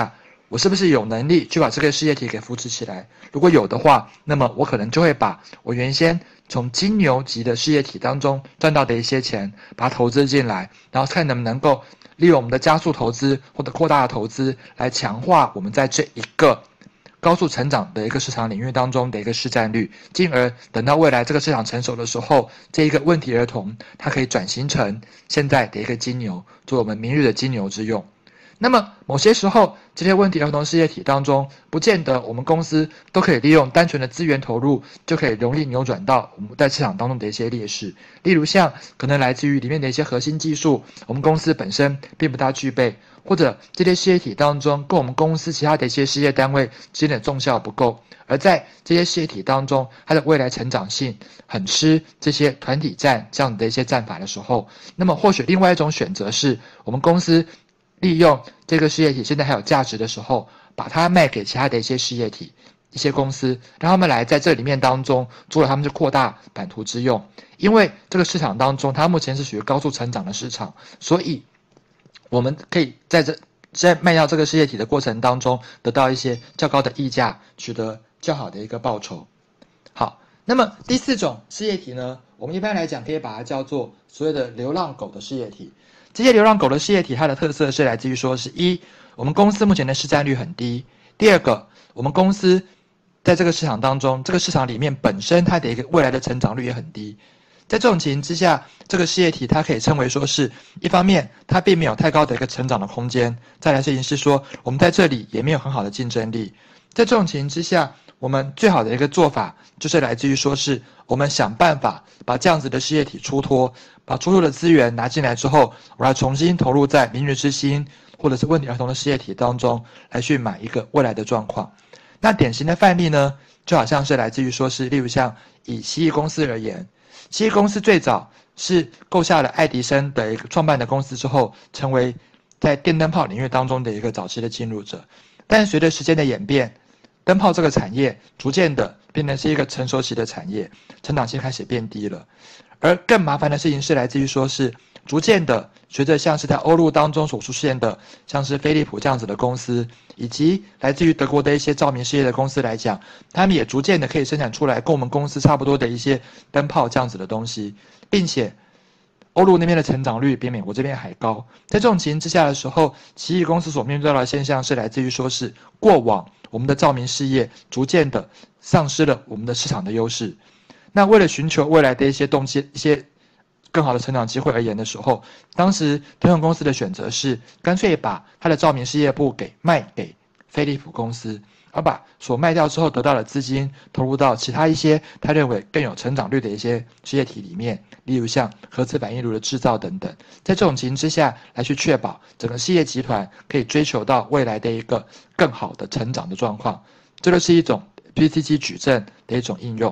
我是不是有能力去把这个事业体给扶持起来？如果有的话，那么我可能就会把我原先从金牛级的事业体当中赚到的一些钱，把它投资进来，然后看能不能够利用我们的加速投资或者扩大的投资，来强化我们在这一个高速成长的一个市场领域当中的一个市占率，进而等到未来这个市场成熟的时候，这一个问题儿童它可以转型成现在的一个金牛，做我们明日的金牛之用。那么某些时候，这些问题儿童事业体当中，不见得我们公司都可以利用单纯的资源投入，就可以容易扭转到我们在市场当中的一些劣势。例如像可能来自于里面的一些核心技术，我们公司本身并不大具备，或者这些事业体当中跟我们公司其他的一些事业单位之间的纵效不够，而在这些事业体当中，它的未来成长性很吃这些团体战这样的一些战法的时候，那么或许另外一种选择是我们公司利用这个事业体现在还有价值的时候，把它卖给其他的一些事业体、一些公司，让他们来在这里面当中做了他们去扩大版图之用。因为这个市场当中，它目前是属于高速成长的市场，所以我们可以在卖掉这个事业体的过程当中，得到一些较高的溢价，取得较好的一个报酬。好，那么第四种事业体呢，我们一般来讲可以把它叫做所谓的流浪狗的事业体。这些流浪狗的事业体，它的特色是来自于说是一，我们公司目前的市占率很低；第二个，我们公司在这个市场当中，这个市场里面本身它的一个未来的成长率也很低。在这种情形之下，这个事业体它可以称为说是一方面它并没有太高的一个成长的空间，再来事情是说我们在这里也没有很好的竞争力。在这种情形之下，我们最好的一个做法就是来自于说是我们想办法把这样子的事业体出脱，把出脱的资源拿进来之后，我来重新投入在明日之星或者是问题儿童的事业体当中，来去买一个未来的状况。那典型的范例呢，就好像是来自于说是例如像以奇异公司而言，奇异公司最早是购下了爱迪生的一个创办的公司之后，成为在电灯泡领域当中的一个早期的进入者。但随着时间的演变，灯泡这个产业逐渐的变成是一个成熟期的产业，成长性开始变低了。而更麻烦的事情是来自于说是逐渐的随着像是在欧陆当中所出现的像是飞利浦这样子的公司，以及来自于德国的一些照明事业的公司来讲，他们也逐渐的可以生产出来跟我们公司差不多的一些灯泡这样子的东西，并且欧陆那边的成长率比美国这边还高。在这种情形之下的时候，奇异公司所面对到的现象是来自于说是过往我们的照明事业逐渐的丧失了我们的市场的优势。那为了寻求未来的一些一些更好的成长机会而言的时候，当时通用公司的选择是干脆把它的照明事业部给卖给飞利浦公司，而把所卖掉之后得到的资金投入到其他一些他认为更有成长率的一些事业体里面，例如像核磁反应炉的制造等等。在这种情形之下，来去确保整个事业集团可以追求到未来的一个更好的成长的状况。这就是一种 PCG 矩阵的一种应用。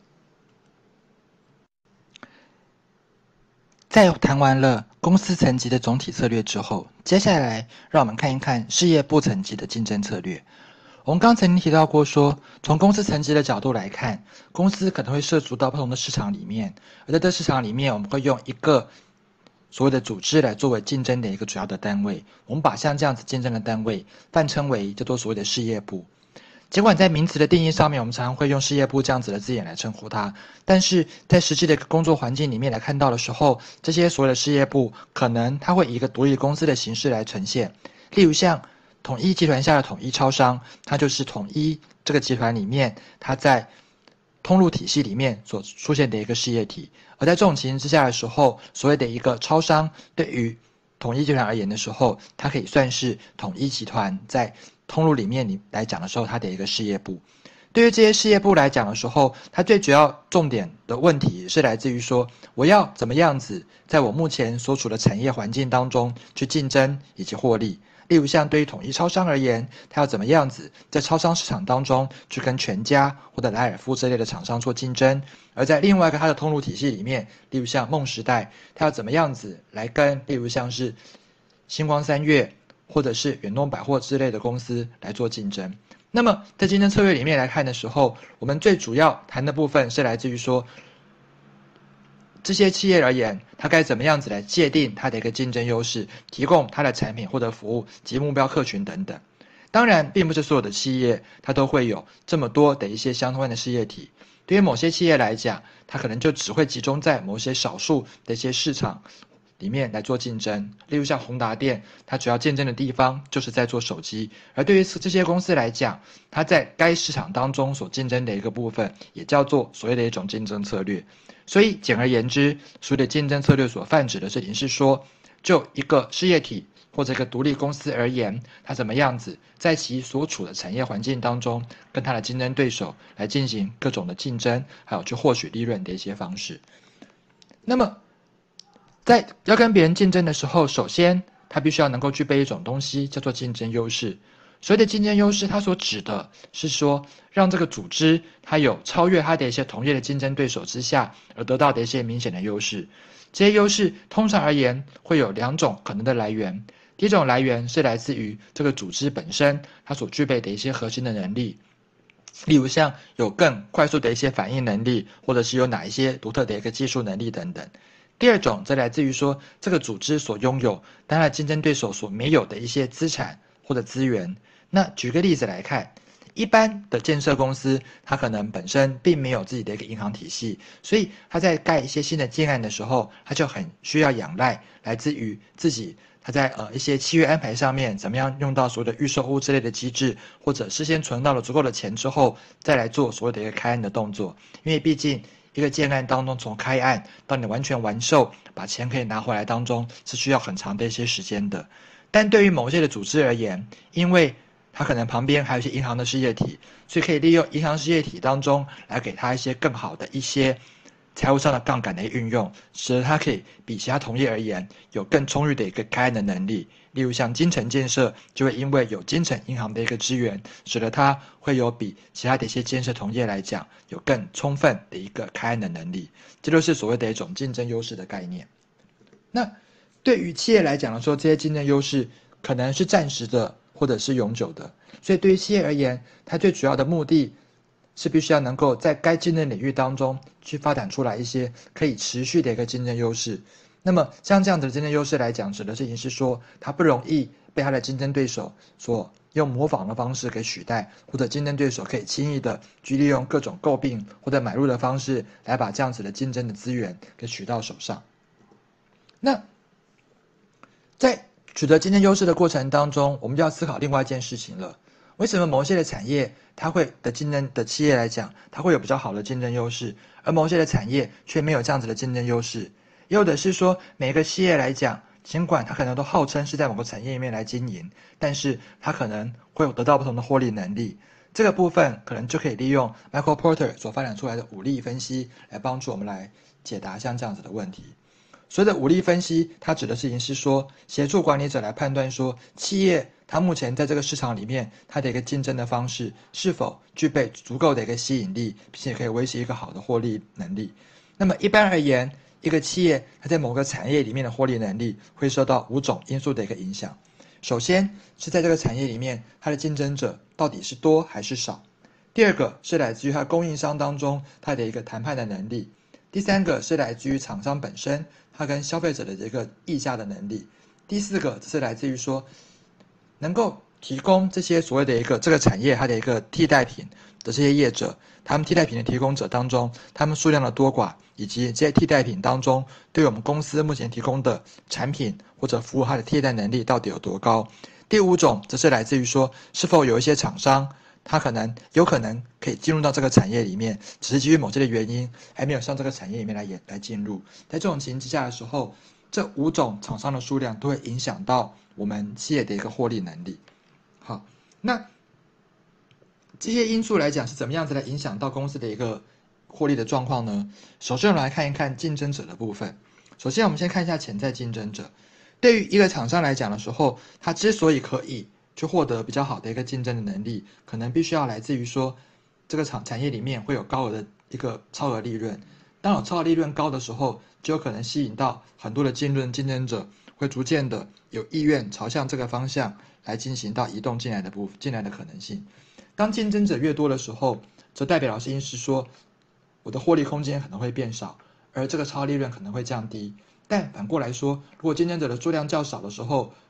在谈完了公司层级的总体策略之后，接下来让我们看一看事业部层级的竞争策略。我们刚曾经提到过说，从公司层级的角度来看，公司可能会涉足到不同的市场里面，而在这市场里面，我们会用一个所谓的组织来作为竞争的一个主要的单位。我们把像这样子竞争的单位泛称为叫做所谓的事业部。尽管在名词的定义上面，我们常常会用事业部这样子的字眼来称呼它，但是在实际的工作环境里面来看到的时候，这些所谓的事业部可能它会以一个独立公司的形式来呈现。例如像统一集团下的统一超商，它就是统一这个集团里面它在通路体系里面所出现的一个事业体。而在这种情形之下的时候，所谓的一个超商对于统一集团而言的时候，它可以算是统一集团在通路里面来讲的时候，它的一个事业部。对于这些事业部来讲的时候，它最主要重点的问题是来自于说，我要怎么样子在我目前所处的产业环境当中去竞争以及获利。例如像对于统一超商而言，它要怎么样子在超商市场当中去跟全家或者莱尔富这类的厂商做竞争。而在另外一个它的通路体系里面，例如像梦时代，它要怎么样子来跟例如像是星光三月或者是远东百货之类的公司来做竞争。那么在竞争策略里面来看的时候，我们最主要谈的部分是来自于说，这些企业而言，它该怎么样子来界定它的一个竞争优势，提供它的产品或者服务及目标客群等等。 当然，并不是所有的企业它都会有这么多的一些相关的事业体。对于某些企业来讲，它可能就只会集中在某些少数的一些市场里面来做竞争。例如像宏达电，它主要竞争的地方就是在做手机。而对于这些公司来讲，它在该市场当中所竞争的一个部分，也叫做所谓的一种竞争策略。所以简而言之，所谓的竞争策略所泛指的事情是说，就一个事业体或者一个独立公司而言，它怎么样子在其所处的产业环境当中，跟它的竞争对手来进行各种的竞争，还有去获取利润的一些方式。那么，在要跟别人竞争的时候，首先它必须要能够具备一种东西，叫做竞争优势。所谓的竞争优势，它所指的是说，让这个组织它有超越它的一些同业的竞争对手之下，而得到的一些明显的优势。这些优势通常而言会有两种可能的来源。第一种来源是来自于这个组织本身它所具备的一些核心的能力，例如像有更快速的一些反应能力，或者是有哪一些独特的一个技术能力等等。第二种则来自于说这个组织所拥有当然竞争对手所没有的一些资产或者资源。那举个例子来看，一般的建设公司，它可能本身并没有自己的一个银行体系，所以它在盖一些新的建案的时候，它就很需要仰赖来自于自己，它在一些契约安排上面怎么样用到所谓的预售屋之类的机制，或者事先存到了足够的钱之后，再来做所谓的一个开案的动作。因为毕竟一个建案当中，从开案到你完全完售，把钱可以拿回来当中，是需要很长的一些时间的。但对于某些的组织而言，因为它可能旁边还有一些银行的事业体，所以可以利用银行事业体当中来给它一些更好的一些财务上的杠杆的运用，使得它可以比其他同业而言有更充裕的一个开案的能力。例如像金城建设就会因为有金城银行的一个支援，使得它会有比其他的一些建设同业来讲有更充分的一个开案的能力。这就是所谓的一种竞争优势的概念。那对于企业来讲的说，这些竞争优势可能是暂时的或者是永久的，所以对于企业而言，它最主要的目的是必须要能够在该竞争领域当中去发展出来一些可以持续的一个竞争优势。那么像这样子的竞争优势来讲，指的事情是说，它不容易被它的竞争对手所用模仿的方式给取代，或者竞争对手可以轻易的去利用各种诟病或者买入的方式来把这样子的竞争的资源给取到手上。那在取得竞争优势的过程当中，我们就要思考另外一件事情了：为什么某些的产业它会的竞争的企业来讲，它会有比较好的竞争优势，而某些的产业却没有这样子的竞争优势？也有的是说，每个企业来讲，尽管它可能都号称是在某个产业里面来经营，但是它可能会有得到不同的获利能力。这个部分可能就可以利用 Michael Porter 所发展出来的五力分析来帮助我们来解答像这样子的问题。所谓的五力分析，它指的事情是说，协助管理者来判断说，企业它目前在这个市场里面，它的一个竞争的方式是否具备足够的一个吸引力，并且可以维持一个好的获利能力。那么一般而言，一个企业它在某个产业里面的获利能力会受到5种因素的一个影响。首先是在这个产业里面，它的竞争者到底是多还是少。第二个是来自于它供应商当中它的一个谈判的能力。第三个是来自于厂商本身，它跟消费者的一个议价的能力。第四个是来自于说，能够提供这些所谓的一个这个产业它的一个替代品的这些业者，他们替代品的提供者当中，他们数量的多寡，以及这些替代品当中对我们公司目前提供的产品或者服务它的替代能力到底有多高。第5种则是来自于说，是否有一些厂商它有可能可以进入到这个产业里面，只是基于某些的原因还没有向这个产业里面来进入。在这种情形之下的时候，这5种厂商的数量都会影响到我们企业的一个获利能力。好，那这些因素来讲是怎么样子来影响到公司的一个获利的状况呢？首先我们来看一看竞争者的部分。首先我们先看一下潜在竞争者。对于一个厂商来讲的时候，它之所以可以去获得比较好的一个竞争的能力，可能必须要来自于说，这个产业里面会有高额的一个超额利润。当有超额利润高的时候，就有可能吸引到很多的竞争者，会逐渐的有意愿朝向这个方向来进行到移动进来的可能性。当竞争者越多的时候，则代表的事情是说，我的获利空间可能会变少，而这个超利润可能会降低。但反过来说，如果竞争者的数量较少的时候，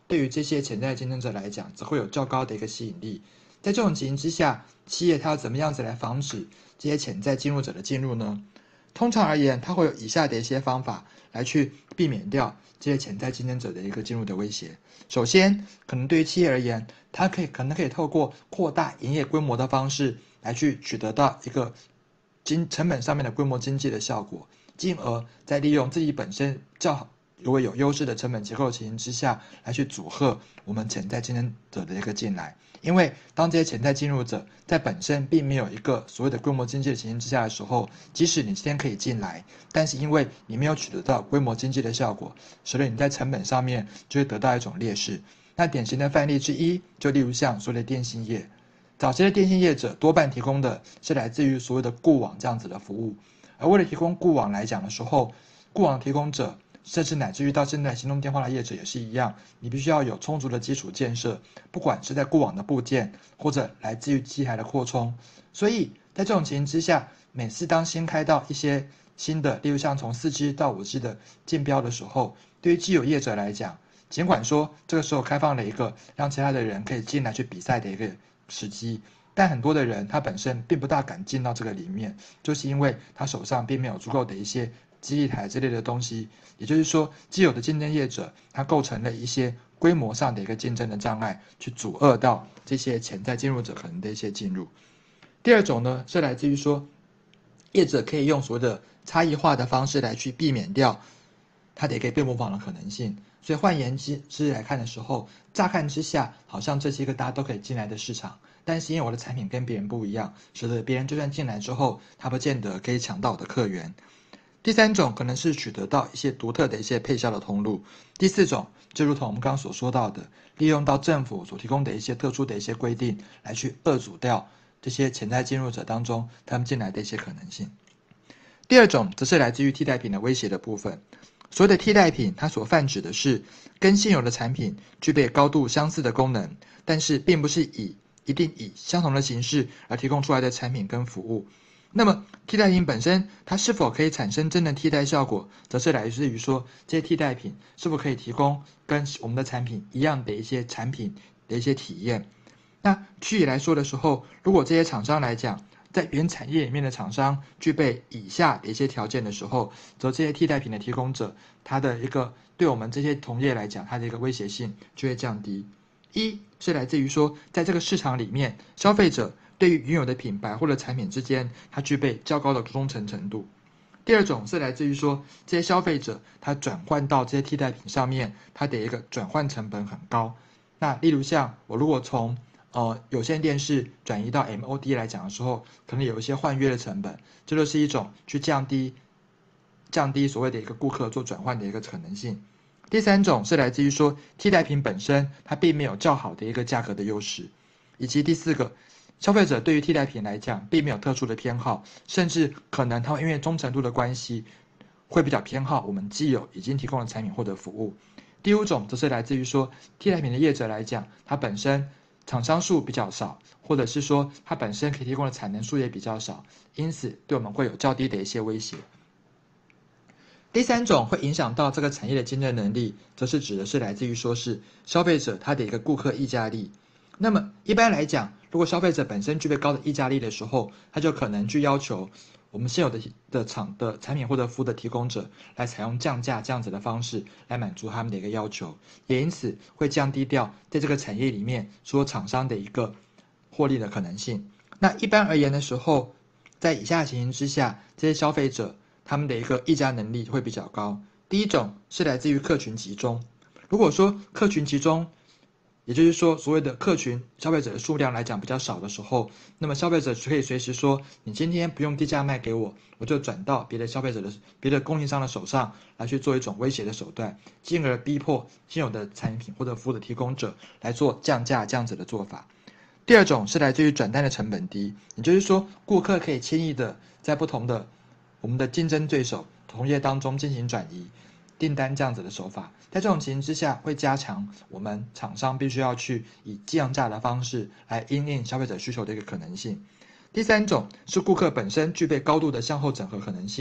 对于这些潜在竞争者来讲，则会有较高的一个吸引力。在这种情形之下，企业它要怎么样子来防止这些潜在进入者的进入呢？通常而言，它会有以下的一些方法来去避免掉这些潜在竞争者的一个进入的威胁。首先，可能对于企业而言，它可能可以透过扩大营业规模的方式来去取得到一个成本上面的规模经济的效果，进而再利用自己本身如果有优势的成本结构情形之下，来去阻吓我们潜在竞争者的一个进来。因为当这些潜在进入者在本身并没有一个所谓的规模经济的情形之下的时候，即使你今天可以进来，但是因为你没有取得到规模经济的效果，使得你在成本上面就会得到一种劣势。那典型的范例之一，就例如像所谓的电信业，早期的电信业者多半提供的是来自于所谓的固网这样子的服务，而为了提供固网来讲的时候，固网提供者甚至乃至于到现在行动电话的业者也是一样，你必须要有充足的基础建设，不管是在固网的部件，或者来自于机台的扩充。所以在这种情形之下，每次当新开到一些新的，例如像从4G 到5G 的竞标的时候，对于既有业者来讲，尽管说这个时候开放了一个让其他的人可以进来去比赛的一个时机，但很多的人他本身并不大敢进到这个里面，就是因为他手上并没有足够的一些基地台之类的东西，也就是说，既有的竞争业者，它构成了一些规模上的一个竞争的障碍，去阻遏到这些潜在进入者可能的一些进入。第二种呢，是来自于说，业者可以用所谓的差异化的方式来去避免掉它的一个被模仿的可能性。所以换言之来看的时候，乍看之下，好像这是一个大家都可以进来的市场，但是因为我的产品跟别人不一样，使得别人就算进来之后，他不见得可以抢到我的客源。第三种可能是取得到一些独特的一些配销的通路。第四种就如同我们刚刚所说到的，利用到政府所提供的一些特殊的一些规定，来去遏阻掉这些潜在进入者当中他们进来的一些可能性。第二种则是来自于替代品的威胁的部分。所谓的替代品，它所泛指的是跟现有的产品具备高度相似的功能，但是并不是一定以相同的形式而提供出来的产品跟服务。那么替代品本身它是否可以产生真的替代效果，则是来自于说这些替代品是否可以提供跟我们的产品一样的一些产品的一些体验。那具体来说的时候，如果这些厂商来讲，在原产业里面的厂商具备以下的一些条件的时候，则这些替代品的提供者，它的一个对我们这些同业来讲，它的一个威胁性就会降低。一是来自于说，在这个市场里面，消费者对于原有的品牌或者产品之间，它具备较高的忠诚程度。第二种是来自于说，这些消费者他转换到这些替代品上面，它的一个转换成本很高。那例如像我如果从有线电视转移到 MOD 来讲的时候，可能有一些换约的成本，这就是一种去降低所谓的一个顾客做转换的一个可能性。第三种是来自于说替代品本身它并没有较好的一个价格的优势，以及第四个，消费者对于替代品来讲并没有特殊的偏好，甚至可能他会因为忠诚度的关系，会比较偏好我们既有已经提供的产品或者服务。第五种则是来自于说替代品的业者来讲，它本身厂商数比较少，或者是说它本身可以提供的产能数也比较少，因此对我们会有较低的一些威胁。第三种会影响到这个产业的竞争能力，则是指的是来自于说是消费者他的一个顾客议价力。那么一般来讲，如果消费者本身具备高的议价力的时候，他就可能去要求我们现有的产品或者服务的提供者来采用降价这样子的方式来满足他们的一个要求，也因此会降低掉在这个产业里面所有厂商的一个获利的可能性。那一般而言的时候，在以下情形之下，这些消费者他们的一个议价能力会比较高。第一种是来自于客群集中。如果说客群集中，也就是说所谓的客群消费者的数量来讲比较少的时候，那么消费者可以随时说，你今天不用低价卖给我，我就转到别的供应商的手上来去做一种威胁的手段，进而逼迫现有的产品或者服务的提供者来做降价这样子的做法。第二种是来自于转单的成本低，也就是说顾客可以轻易的在不同的我们的竞争对手同业当中进行转移订单这样子的手法，在这种情形之下，会加强我们厂商必须要去以降价的方式来因应消费者需求的一个可能性。第三种是顾客本身具备高度的向后整合可能性，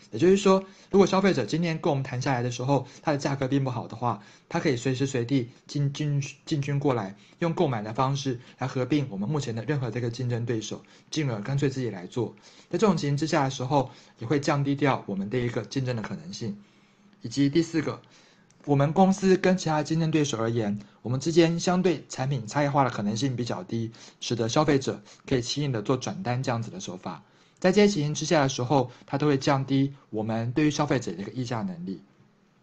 也就是说，如果消费者今天跟我们谈下来的时候，它的价格并不好的话，他可以随时随地进军过来，用购买的方式来合并我们目前的任何这个竞争对手，进而干脆自己来做。在这种情形之下的时候，也会降低掉我们的一个竞争的可能性。以及第四个，我们公司跟其他竞争对手而言，我们之间相对产品差异化的可能性比较低，使得消费者可以轻易的做转单这样子的手法。在这些情形之下的时候，它都会降低我们对于消费者的一个议价能力。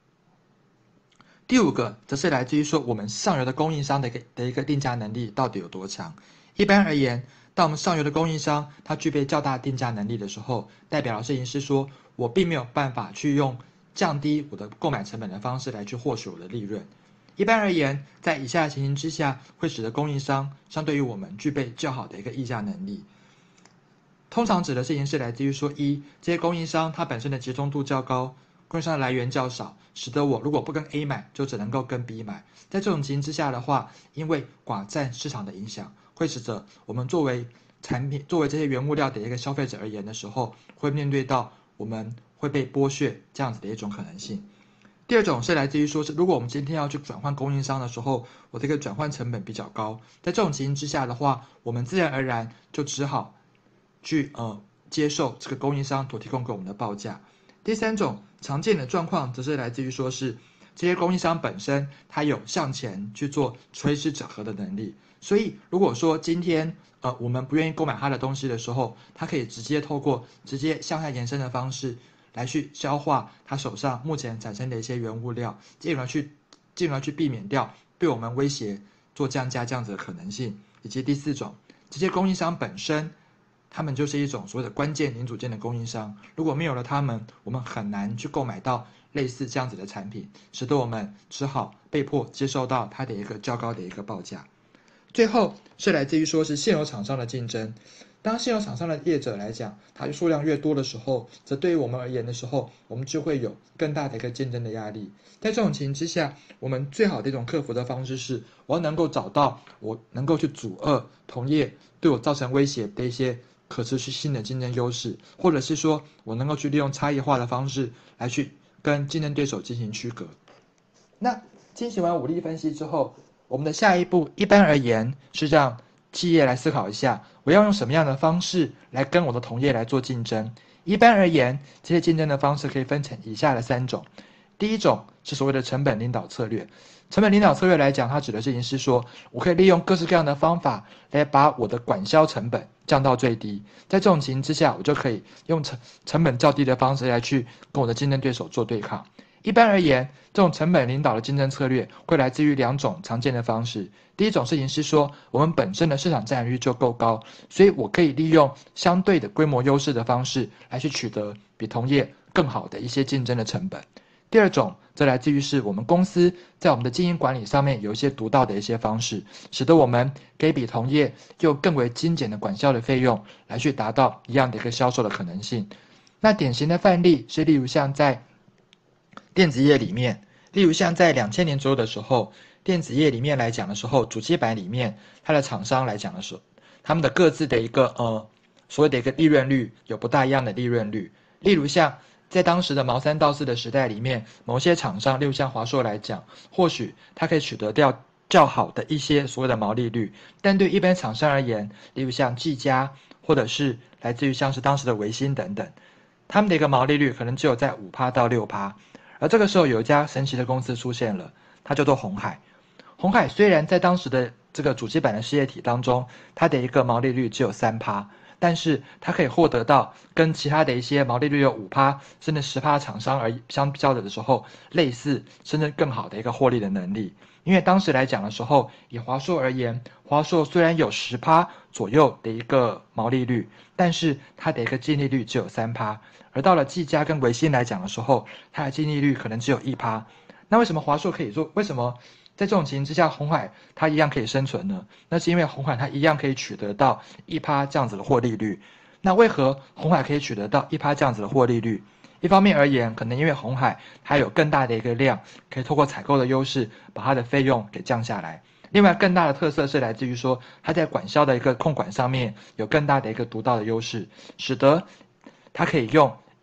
第五个则是来自于说我们上游的供应商的一个定价能力到底有多强。一般而言，当我们上游的供应商它具备较大定价能力的时候，代表的事情是说我并没有办法去用降低我的购买成本的方式来去获取我的利润。一般而言，在以下的情形之下，会使得供应商相对于我们具备较好的一个议价能力。通常指的事情是来自于说，一，这些供应商它本身的集中度较高，供应商的来源较少，使得我如果不跟 A 买，就只能够跟 B 买。在这种情形之下的话，因为寡占市场的影响，会使得我们作为产品、作为这些原物料的一个消费者而言的时候，会面对到我们会被剥削这样子的一种可能性。第二种是来自于说，是如果我们今天要去转换供应商的时候，我这个转换成本比较高，在这种情形之下的话，我们自然而然就只好去接受这个供应商所提供给我们的报价。第三种常见的状况则是来自于说是这些供应商本身它有向前去做垂直整合的能力，所以如果说今天我们不愿意购买它的东西的时候，它可以直接透过直接向下延伸的方式来去消化它手上目前产生的一些原物料，进而去避免掉对我们威胁做降价这样子的可能性。以及第四种，这些供应商本身他们就是一种所谓的关键零组件的供应商，如果没有了他们，我们很难去购买到类似这样子的产品，使得我们只好被迫接受到它的一个较高的一个报价。最后是来自于说是现有厂商的竞争。当现有厂商的业者来讲，它数量越多的时候，则对于我们而言的时候，我们就会有更大的一个竞争的压力。在这种情形之下，我们最好的一种克服的方式是，我要能够找到我能够去阻遏同业对我造成威胁的一些可持续性的竞争优势，或者是说我能够去利用差异化的方式来去跟竞争对手进行区隔。那进行完武力分析之后，我们的下一步一般而言是让企业来思考一下，我要用什么样的方式来跟我的同业来做竞争。一般而言，这些竞争的方式可以分成以下的3种。第一种是所谓的成本领导策略。成本领导策略来讲，它指的事情是说，我可以利用各式各样的方法来把我的管销成本降到最低。在这种情形之下，我就可以用成本较低的方式来去跟我的竞争对手做对抗。一般而言，这种成本领导的竞争策略会来自于2种常见的方式。第一种事情是说，我们本身的市场占有率就够高，所以我可以利用相对的规模优势的方式来去取得比同业更好的一些竞争的成本。第二种则来自于是我们公司在我们的经营管理上面有一些独到的一些方式，使得我们可以比同业用更为精简的管销的费用来去达到一样的一个销售的可能性。那典型的范例是例如像在电子业里面，例如像在2000年左右的时候，电子业里面来讲的时候，主机板里面它的厂商来讲的时候，他们的各自的一个所谓的一个利润率有不大一样的利润率。例如像在当时的毛三到四的时代里面，某些厂商，例如像华硕来讲，或许它可以取得掉较好的一些所谓的毛利率，但对一般厂商而言，例如像技嘉，或者是来自于像是当时的微星等等，他们的一个毛利率可能只有在5%到6%。而这个时候有一家神奇的公司出现了，它叫做鸿海。鸿海虽然在当时的这个主机板的事业体当中，它的一个毛利率只有3%，但是它可以获得到跟其他的一些毛利率有5%甚至10%厂商而相较的时候，类似甚至更好的一个获利的能力。因为当时来讲的时候，以华硕而言，华硕虽然有10%左右的一个毛利率，但是它的一个净利率只有3%，而到了技嘉跟微星来讲的时候，它的净利率可能只有1%。那为什么华硕可以做？为什么在这种情形之下，鸿海它一样可以生存呢？那是因为鸿海它一样可以取得到1%这样子的获利率。那为何鸿海可以取得到1%这样子的获利率？一方面而言，可能因为鸿海它有更大的一个量，可以透过采购的优势把它的费用给降下来。另外，更大的特色是来自于说，它在管销的一个控管上面有更大的一个独到的优势，使得它可以用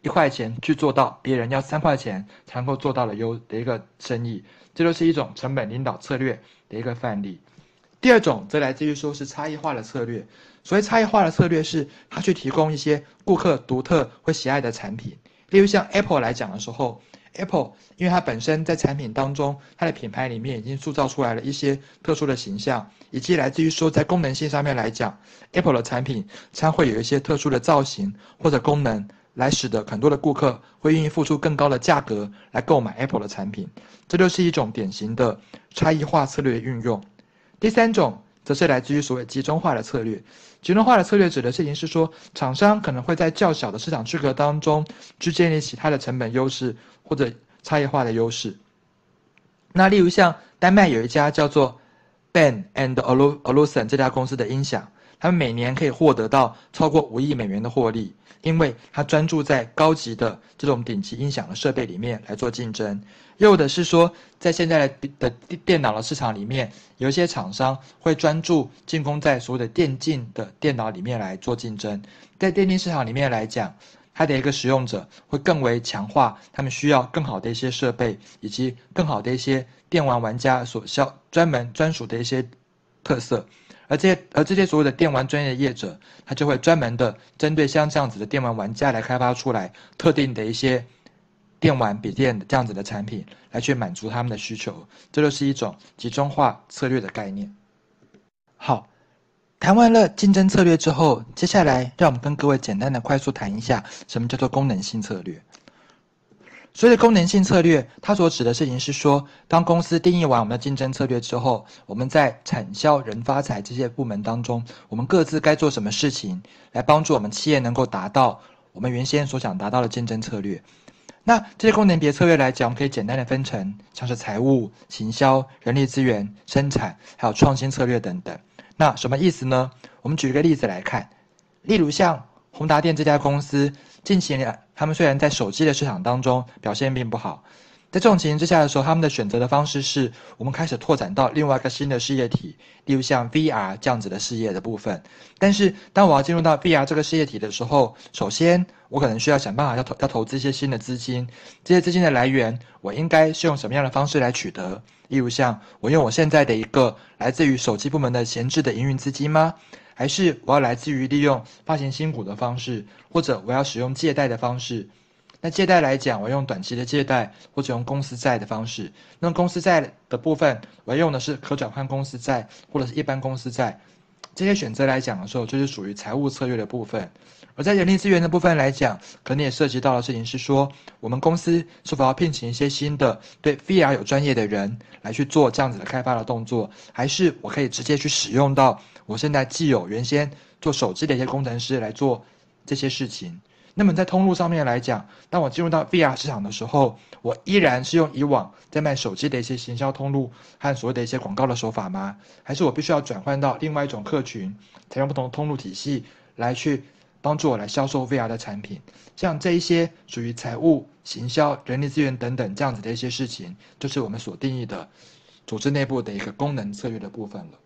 块钱去做到别人要3块钱才能够做到的一个生意，这就是一种成本领导策略的一个范例。第二种则来自于说是差异化的策略。所谓差异化的策略是它去提供一些顾客独特会喜爱的产品。例如像 Apple 来讲的时候， Apple 因为它本身在产品当中，它的品牌里面已经塑造出来了一些特殊的形象，以及来自于说在功能性上面来讲， Apple 的产品将会有一些特殊的造型或者功能，来使得很多的顾客会愿意付出更高的价格来购买 Apple 的产品。这就是一种典型的差异化策略的运用。第三种则是来自于所谓集中化的策略。集中化的策略指的事情是说，厂商可能会在较小的市场区隔当中去建立起它的成本优势或者差异化的优势。那例如像丹麦有一家叫做 Ben and Olufsen 这家公司的音响，他们每年可以获得到超过5亿美元的获利，因为它专注在高级的这种顶级音响的设备里面来做竞争。又或者是说，在现在的电脑的市场里面，有一些厂商会专注进攻在所谓的电竞的电脑里面来做竞争。在电竞市场里面来讲，它的一个使用者会更为强化，他们需要更好的一些设备，以及更好的一些电玩玩家所专属的一些特色。而这些所有的电玩专业的业者，他就会专门的针对像这样子的电玩玩家来开发出来特定的一些电玩笔电这样子的产品，来去满足他们的需求。这就是一种集中化策略的概念。好，谈完了竞争策略之后，接下来让我们跟各位简单的快速谈一下什么叫做功能性策略。所谓的功能性策略，它所指的事情是说，当公司定义完我们的竞争策略之后，我们在产销人发财这些部门当中，我们各自该做什么事情，来帮助我们企业能够达到我们原先所想达到的竞争策略。那这些功能别策略来讲，我们可以简单的分成像是财务、行销、人力资源、生产，还有创新策略等等。那什么意思呢？我们举一个例子来看，例如像宏达电这家公司，近期呢，他们虽然在手机的市场当中表现并不好，在这种情形之下的时候，他们的选择的方式是，我们开始拓展到另外一个新的事业体，例如像 VR 这样子的事业的部分。但是，当我要进入到 VR 这个事业体的时候，首先我可能需要想办法要投资一些新的资金，这些资金的来源，我应该是用什么样的方式来取得？例如像我用我现在的一个来自于手机部门的闲置的营运资金吗？还是我要来自于利用发行新股的方式，或者我要使用借贷的方式？那借贷来讲，我用短期的借贷，或者用公司债的方式。那公司债的部分，我要用的是可转换公司债，或者是一般公司债。这些选择来讲的时候，就是属于财务策略的部分。而在人力资源的部分来讲，可能也涉及到的事情是说，我们公司是否要聘请一些新的对 VR 有专业的人来去做这样子的开发的动作，还是我可以直接去使用到我现在既有原先做手机的一些工程师来做这些事情。那么在通路上面来讲，当我进入到 VR 市场的时候，我依然是用以往在卖手机的一些行销通路和所谓的一些广告的手法吗？还是我必须要转换到另外一种客群，采用不同的通路体系来去帮助我来销售 VR 的产品？像这一些属于财务、行销、人力资源等等这样子的一些事情，就是我们所定义的组织内部的一个功能策略的部分了。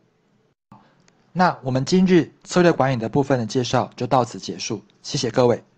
那我们今日策略管理的部分的介绍就到此结束，谢谢各位。